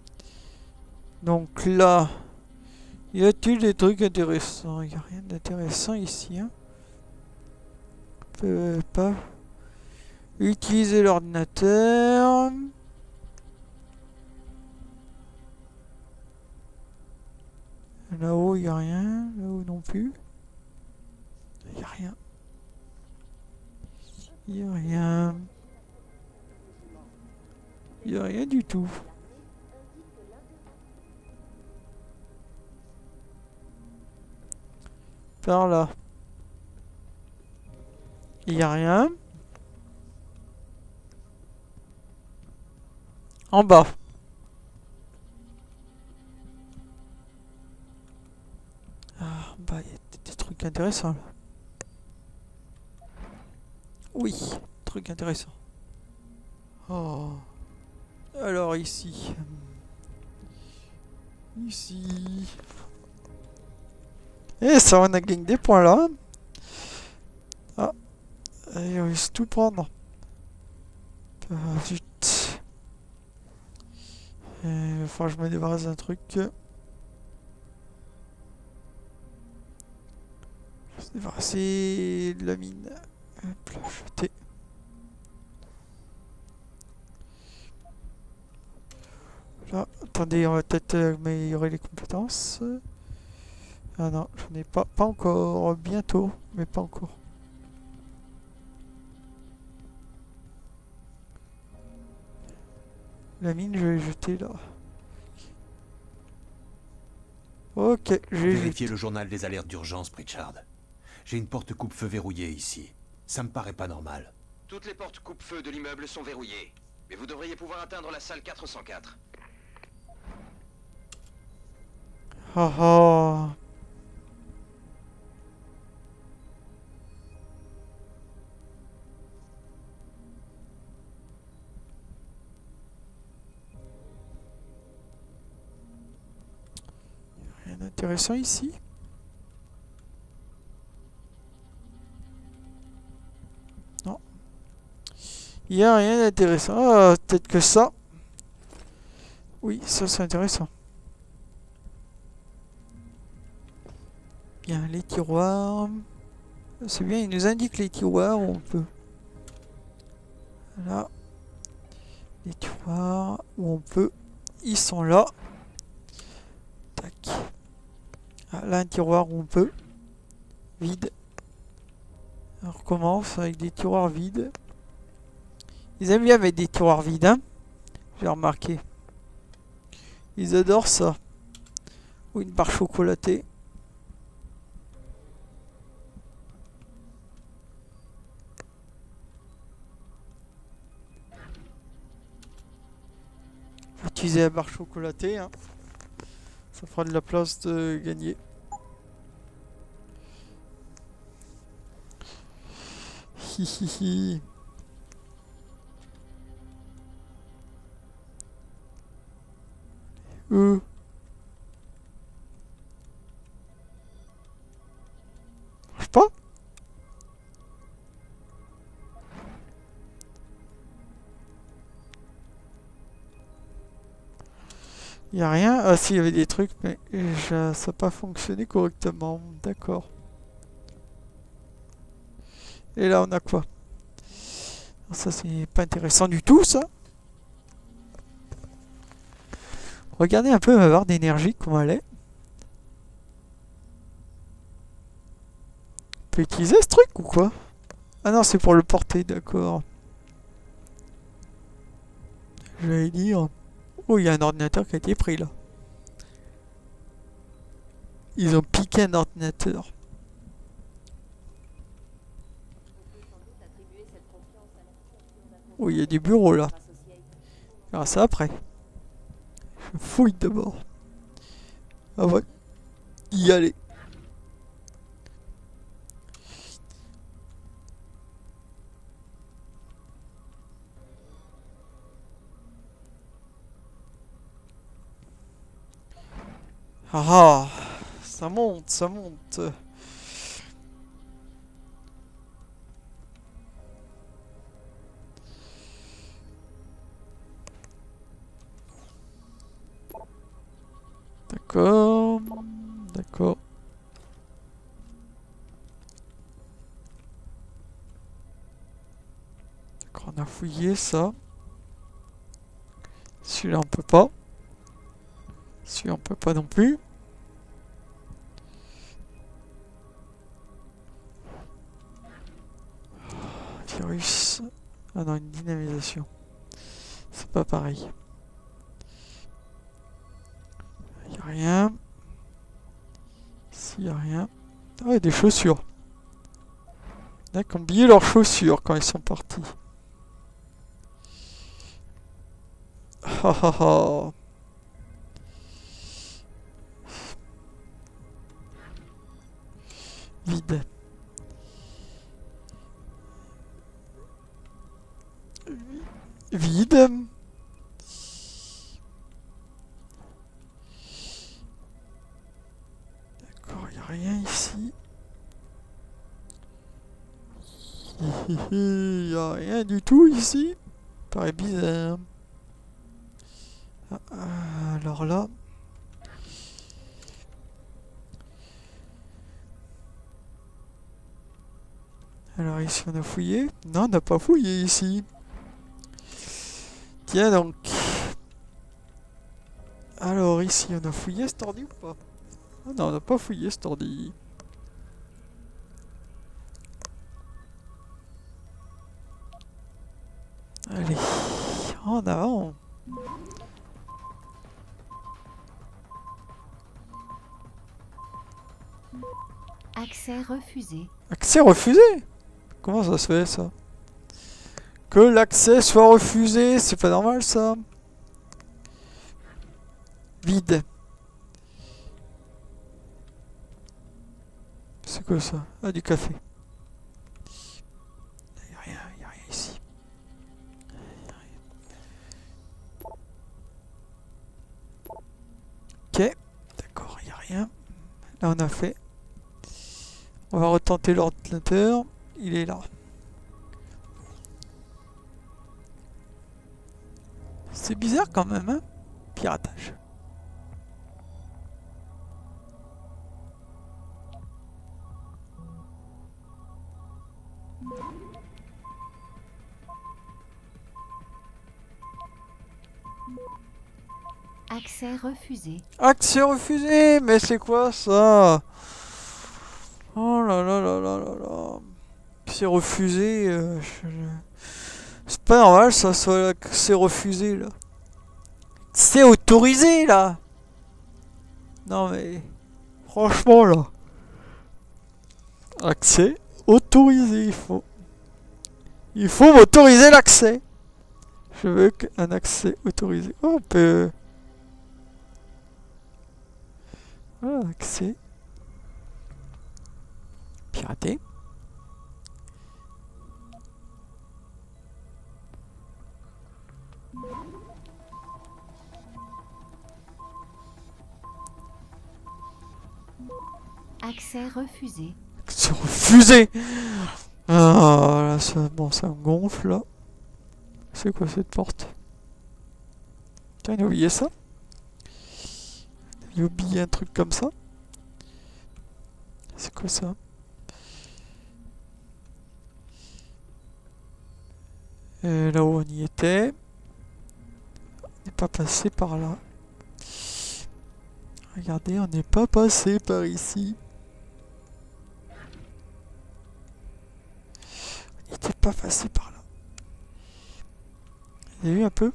Donc là, y a-t-il des trucs intéressants? Il n'y a rien d'intéressant ici. Hein? On peut pas utiliser l'ordinateur. Là-haut, il n'y a rien. Là-haut non plus. Il n'y a rien. Il n'y a rien. Il n'y a rien du tout. Par là. Il n'y a rien. En bas. Ah, en bas, il y a des trucs intéressants là. Oui, truc intéressant. Oh. Alors ici. Ici. Et ça, on a gagné des points là. Ah. Et on va se tout prendre. Ah, zut. Il va falloir que je me débarrasse d'un truc. Je vais se débarrasser de la mine. Hop là, jeter. Là, attendez, on va peut-être améliorer les compétences. Ah non, j'en ai pas. Pas encore. Bientôt, mais pas encore. La mine, je vais jeter là. Ok, je vais vérifier le journal des alertes d'urgence, Pritchard. J'ai une porte coupe-feu verrouillée ici. Ça me paraît pas normal. Toutes les portes coupe-feu de l'immeuble sont verrouillées. Mais vous devriez pouvoir atteindre la salle quatre cent quatre. Ah ah. Rien d'intéressant ici. Non. Il n'y a rien d'intéressant. Ah, peut-être que ça. Oui, ça c'est intéressant. Bien, les tiroirs. C'est bien, il nous indique les tiroirs où on peut. Voilà. Les tiroirs où on peut. Ils sont là. Tac. Ah, là, un tiroir où on peut. Vide. On recommence avec des tiroirs vides. Ils aiment bien mettre des tiroirs vides, hein. J'ai remarqué. Ils adorent ça. Ou une barre chocolatée. Faut utiliser la barre chocolatée, hein. Ça fera de la place de gagner. Hihihi. Euh. Je sais pas. Il n'y a rien. Ah si, il y avait des trucs, mais je... ça n'a pas fonctionné correctement. D'accord. Et là, on a quoi? Ça, c'est pas intéressant du tout, ça. Regardez un peu ma barre d'énergie, comment elle est. On peut utiliser ce truc ou quoi? Ah non, c'est pour le porter, d'accord. J'allais dire... Oh, il y a un ordinateur qui a été pris, là. Ils ont piqué un ordinateur. Oh, il y a du bureau, là. On verra ça après. Je fouille d'abord. On va y aller. Ah, ça monte, ça monte. D'accord, d'accord. D'accord, on a fouillé ça. Celui-là, on peut pas. Celui-là, on peut pas non plus. Virus. Ah non, une dynamisation. C'est pas pareil. Y a rien. Ici, y a rien. Ah, y a des chaussures. Il y en a qui ont oublié leurs chaussures quand ils sont partis. Ah ah ah. Vide. Vide. D'accord, il n'y a rien ici. Il n'y a rien du tout ici. Ça paraît bizarre. Ah, alors là. Alors ici on a fouillé. Non, on n'a pas fouillé ici. Tiens donc. Alors ici on a fouillé cet ordi ou pas? Ah non, on n'a pas fouillé cet ordi. Allez, en avant. Accès refusé. Accès refusé? Comment ça se fait ça? Que l'accès soit refusé, c'est pas normal ça. Vide. C'est quoi ça? Ah, du café. Y'a rien, y'a rien ici. Ok, d'accord, y'a rien. Là on a fait. On va retenter l'ordinateur. Il est là. C'est bizarre quand même, hein? Piratage. Accès refusé. Accès refusé? Mais c'est quoi ça? Oh là là là là là là. C'est refusé. Euh, je... C'est pas normal ça soit c'est refusé là. C'est autorisé là. Non mais franchement là. Accès autorisé, il faut. Il faut m'autoriser l'accès. Je veux qu'un accès autorisé. Oh, on peut. Ah, accès. Pirater. Accès refusé. Accès refusé. Ah là, ça, bon, ça me gonfle là. C'est quoi cette porte? Tiens, on a oublié ça. J'ai oublié un truc comme ça. C'est quoi ça? Et là où on y était. On n'est pas passé par là. Regardez, on n'est pas passé par ici. On n'était pas passé par là. Vous avez vu un peu?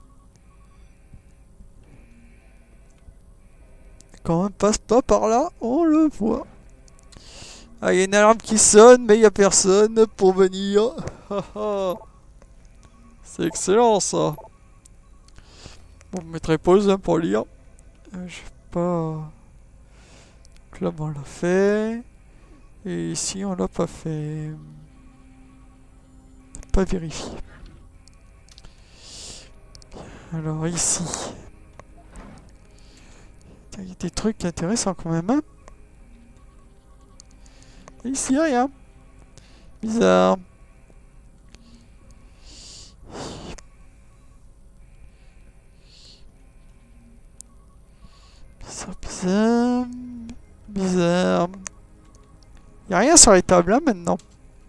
Quand on passe pas par là, on le voit. Ah, il y a une alarme qui sonne, mais il n'y a personne pour venir. C'est excellent ça. Bon, je mettrai pause hein, pour lire. Euh, je sais pas. Donc là, bon, on l'a fait. Et ici, on l'a pas fait. Pas vérifié. Alors ici. Il y a des trucs intéressants quand même. Hein, ici, rien. Bizarre. Bizarre, bizarre. Bizarre. Il n'y a rien sur les tables là maintenant.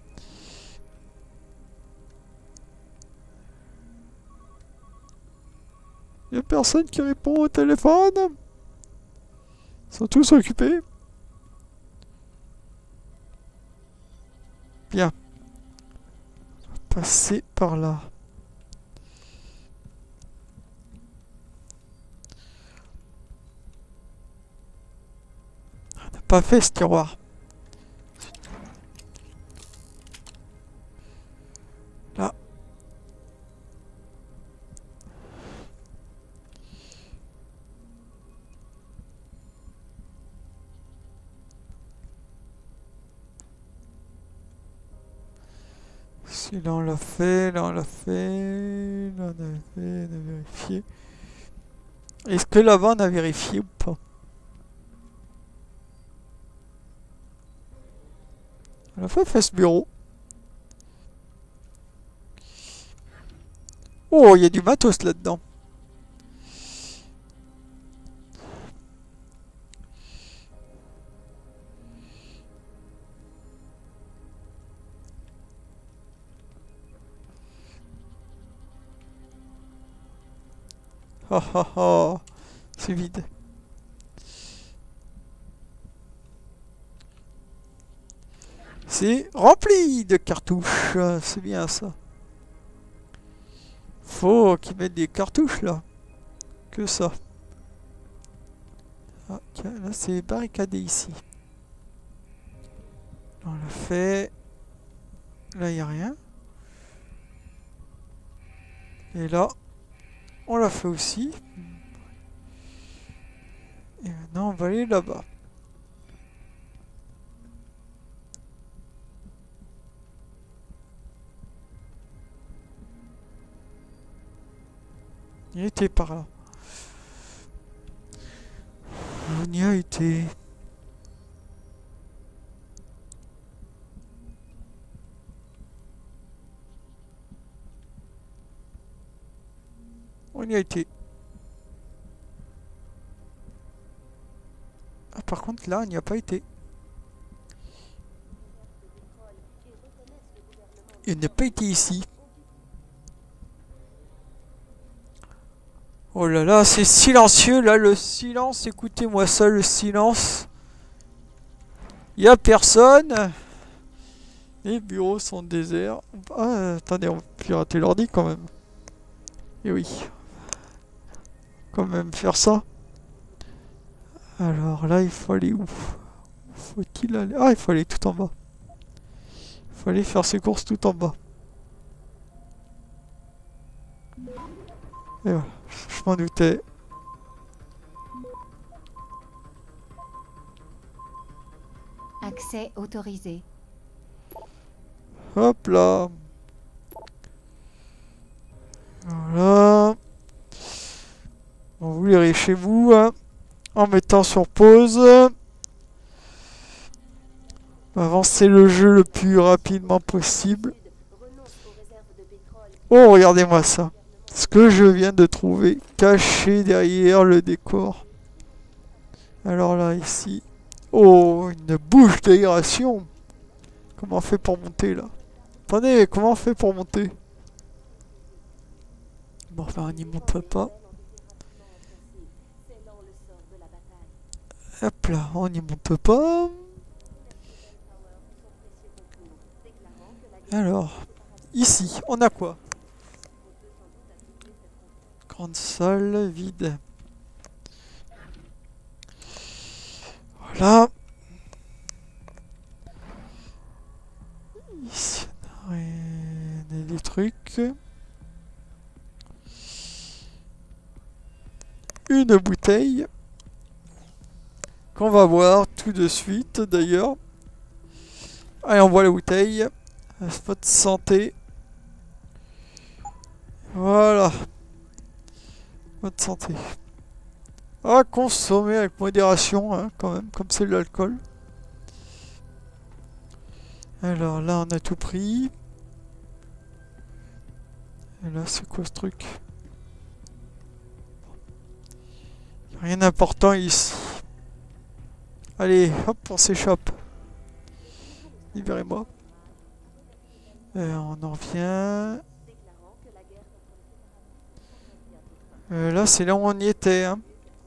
Il n'y a personne qui répond au téléphone. Ils sont tous occupés. Bien. On va passer par là. On n'a pas fait ce tiroir. Là. Si là on l'a fait, là on l'a fait, là on a fait, on a vérifié. Est-ce que là-bas on a vérifié ou pas? On a pas fait ce bureau. Oh, il y a du matos là-dedans. Ah ah ah, c'est vide. C'est rempli de cartouches, c'est bien ça. Faut qu'ils mettent des cartouches là. Que ça. Ah, là c'est barricadé ici. On l'a fait. Là il n'y a rien. Et là, on l'a fait aussi. Et maintenant on va aller là-bas. Il était par là. On y a été. On y a été. Ah, par contre, là, on n'y a pas été. Il n'a pas été ici. Oh là là, c'est silencieux là, le silence, écoutez-moi ça, le silence. Il n'y a personne. Les bureaux sont déserts. Ah, attendez, on peut pirater l'ordi quand même. Et oui. Quand même faire ça. Alors là, il faut aller où? Faut-il aller... Ah, il faut aller tout en bas. Il faut aller faire ses courses tout en bas. Et voilà. Je m'en doutais. Accès autorisé. Hop là. Voilà. Bon, vous lirez chez vous hein, en mettant sur pause. Avancer le jeu le plus rapidement possible. Oh, regardez-moi ça. Ce que je viens de trouver caché derrière le décor. Alors là, ici... Oh, une bouche d'aération. Comment on fait pour monter, là? Attendez, comment on fait pour monter? Bon, enfin, on n'y monte pas. Hop là, on n'y monte pas. Alors, ici, on a quoi? Grande salle vide. Voilà. Ici, on a des trucs. Une bouteille. Qu'on va boire tout de suite, d'ailleurs. Allez, on boit la bouteille. Un spot santé. Voilà. Mode santé. À consommer avec modération, hein, quand même, comme c'est de l'alcool. Alors là, on a tout pris. Et là, c'est quoi ce truc? Rien d'important ici. Allez, hop, on s'échappe. Libérez-moi. Euh, on en revient. Euh, là, c'est là où on y était. Hein.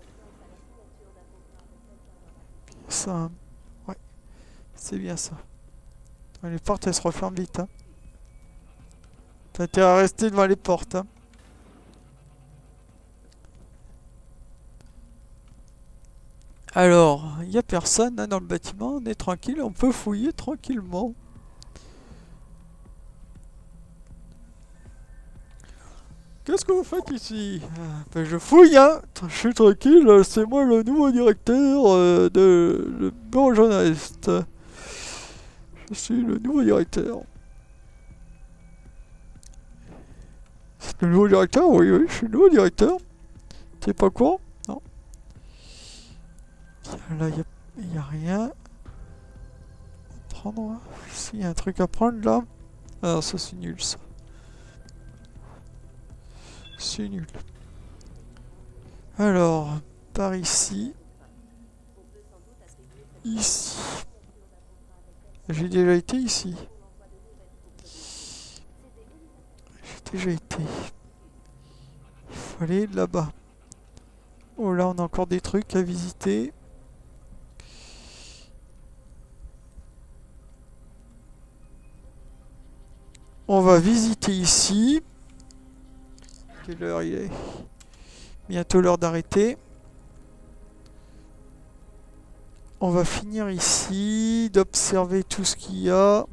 Ça. Hein. Ouais. C'est bien ça. Les portes, elles se referment vite. Hein. T'as intérêt à rester devant les portes. Hein. Alors, il n'y a personne hein, dans le bâtiment. On est tranquille. On peut fouiller tranquillement. Qu'est-ce que vous faites ici? euh, ben Je fouille, hein. Je suis tranquille. C'est moi le nouveau directeur euh, de le bureau journaliste. Je suis le nouveau directeur. C'est le nouveau directeur? Oui, oui, je suis le nouveau directeur. T'es pas quoi? Non. Là, il n'y a, a rien. Prendre. S'il y a un truc à prendre là. Ah, ça c'est nul ça. C'est nul. Alors, par ici. Ici. J'ai déjà été ici. J'ai déjà été. Il faut aller là-bas. Oh là, on a encore des trucs à visiter. On va visiter ici. Quelle heure il est? Bientôt l'heure d'arrêter. On va finir ici, d'observer tout ce qu'il y a.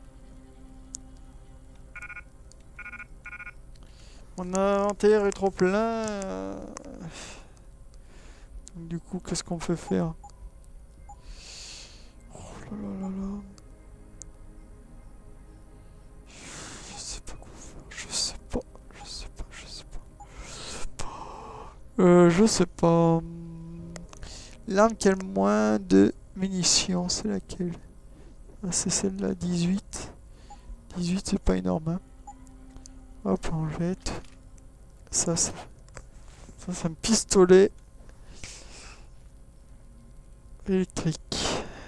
Mon inventaire est trop plein. Donc, du coup, qu'est-ce qu'on peut faire? Oh là là là là. Je sais pas quoi faire. Je sais pas. Je sais pas. Je sais pas. Je sais pas. Euh, je sais pas. L'arme qui a le moins de munitions, c'est laquelle? Ah, c'est celle-là, dix-huit. dix-huit, c'est pas énorme. Hein. Hop, on jette. Ça, ça, ça c'est un pistolet électrique.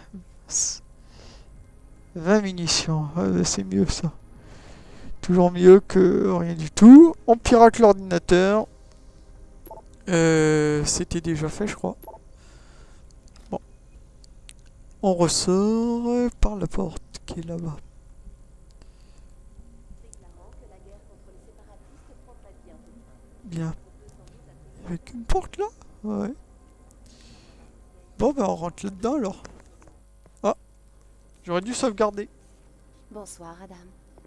vingt munitions, ah, c'est mieux ça. Toujours mieux que rien du tout. On pirate l'ordinateur. Euh, C'était déjà fait, je crois. Bon. On ressort par la porte qui est là-bas. Bien. Avec une porte là? Ouais. Bon, ben on rentre là-dedans alors. Ah, j'aurais dû sauvegarder. Bonsoir, Adam.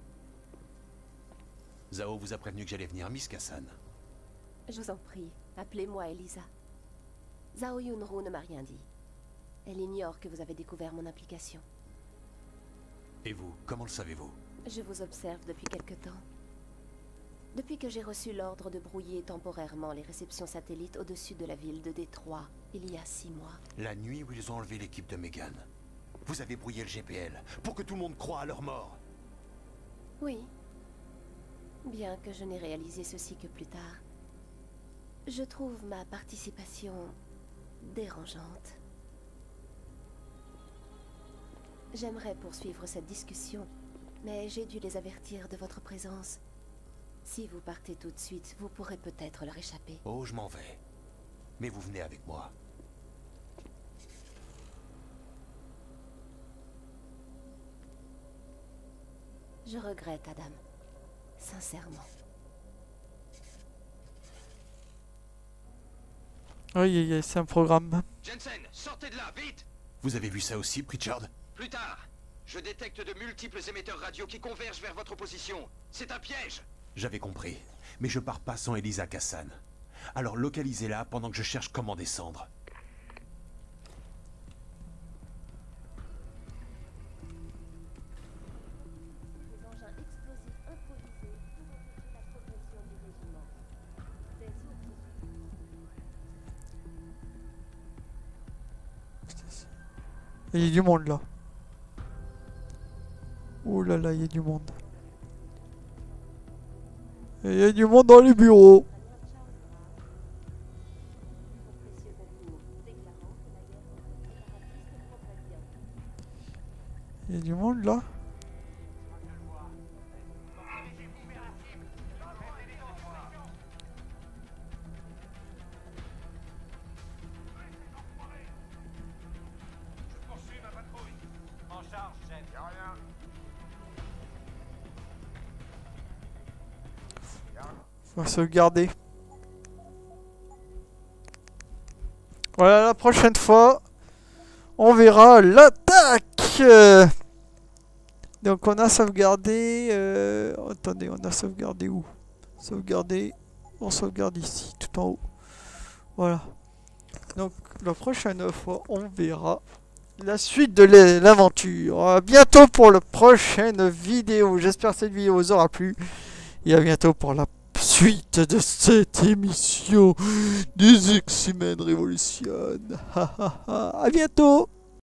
Zhao vous a prévenu que j'allais venir, Miss Kassan. Je vous en prie, appelez-moi Elisa. Zhao Yunru ne m'a rien dit. Elle ignore que vous avez découvert mon implication. Et vous, comment le savez-vous? Je vous observe depuis quelque temps. Depuis que j'ai reçu l'ordre de brouiller temporairement les réceptions satellites au-dessus de la ville de Détroit, il y a six mois. La nuit où ils ont enlevé l'équipe de Megan. Vous avez brouillé le G P L pour que tout le monde croie à leur mort. Oui. Bien que je n'ai réalisé ceci que plus tard. Je trouve ma participation dérangeante. J'aimerais poursuivre cette discussion, mais j'ai dû les avertir de votre présence. Si vous partez tout de suite, vous pourrez peut-être leur échapper. Oh, je m'en vais. Mais vous venez avec moi. Je regrette, Adam. Sincèrement. Oui, c'est un programme. Jensen, sortez de là, vite! Vous avez vu ça aussi, Pritchard? Plus tard. Je détecte de multiples émetteurs radio qui convergent vers votre position. C'est un piège! J'avais compris. Mais je pars pas sans Elisa Kassan. Alors localisez-la pendant que je cherche comment descendre. Des engins explosifs improvisés pour empêcher la progression du régiment. Des sources. Il y a du monde là. Ouh là là, il y a du monde. Il y a du monde dans les bureaux. Il y a du monde là. On va sauvegarder. Voilà, la prochaine fois, on verra l'attaque. Donc on a sauvegardé... Euh... Attendez, on a sauvegardé où? Sauvegarder. On sauvegarde ici, tout en haut. Voilà. Donc la prochaine fois, on verra la suite de l'aventure. À bientôt pour la prochaine vidéo. J'espère que cette vidéo vous aura plu. Et à bientôt pour la suite de cette émission des X-Men Revolution. À bientôt.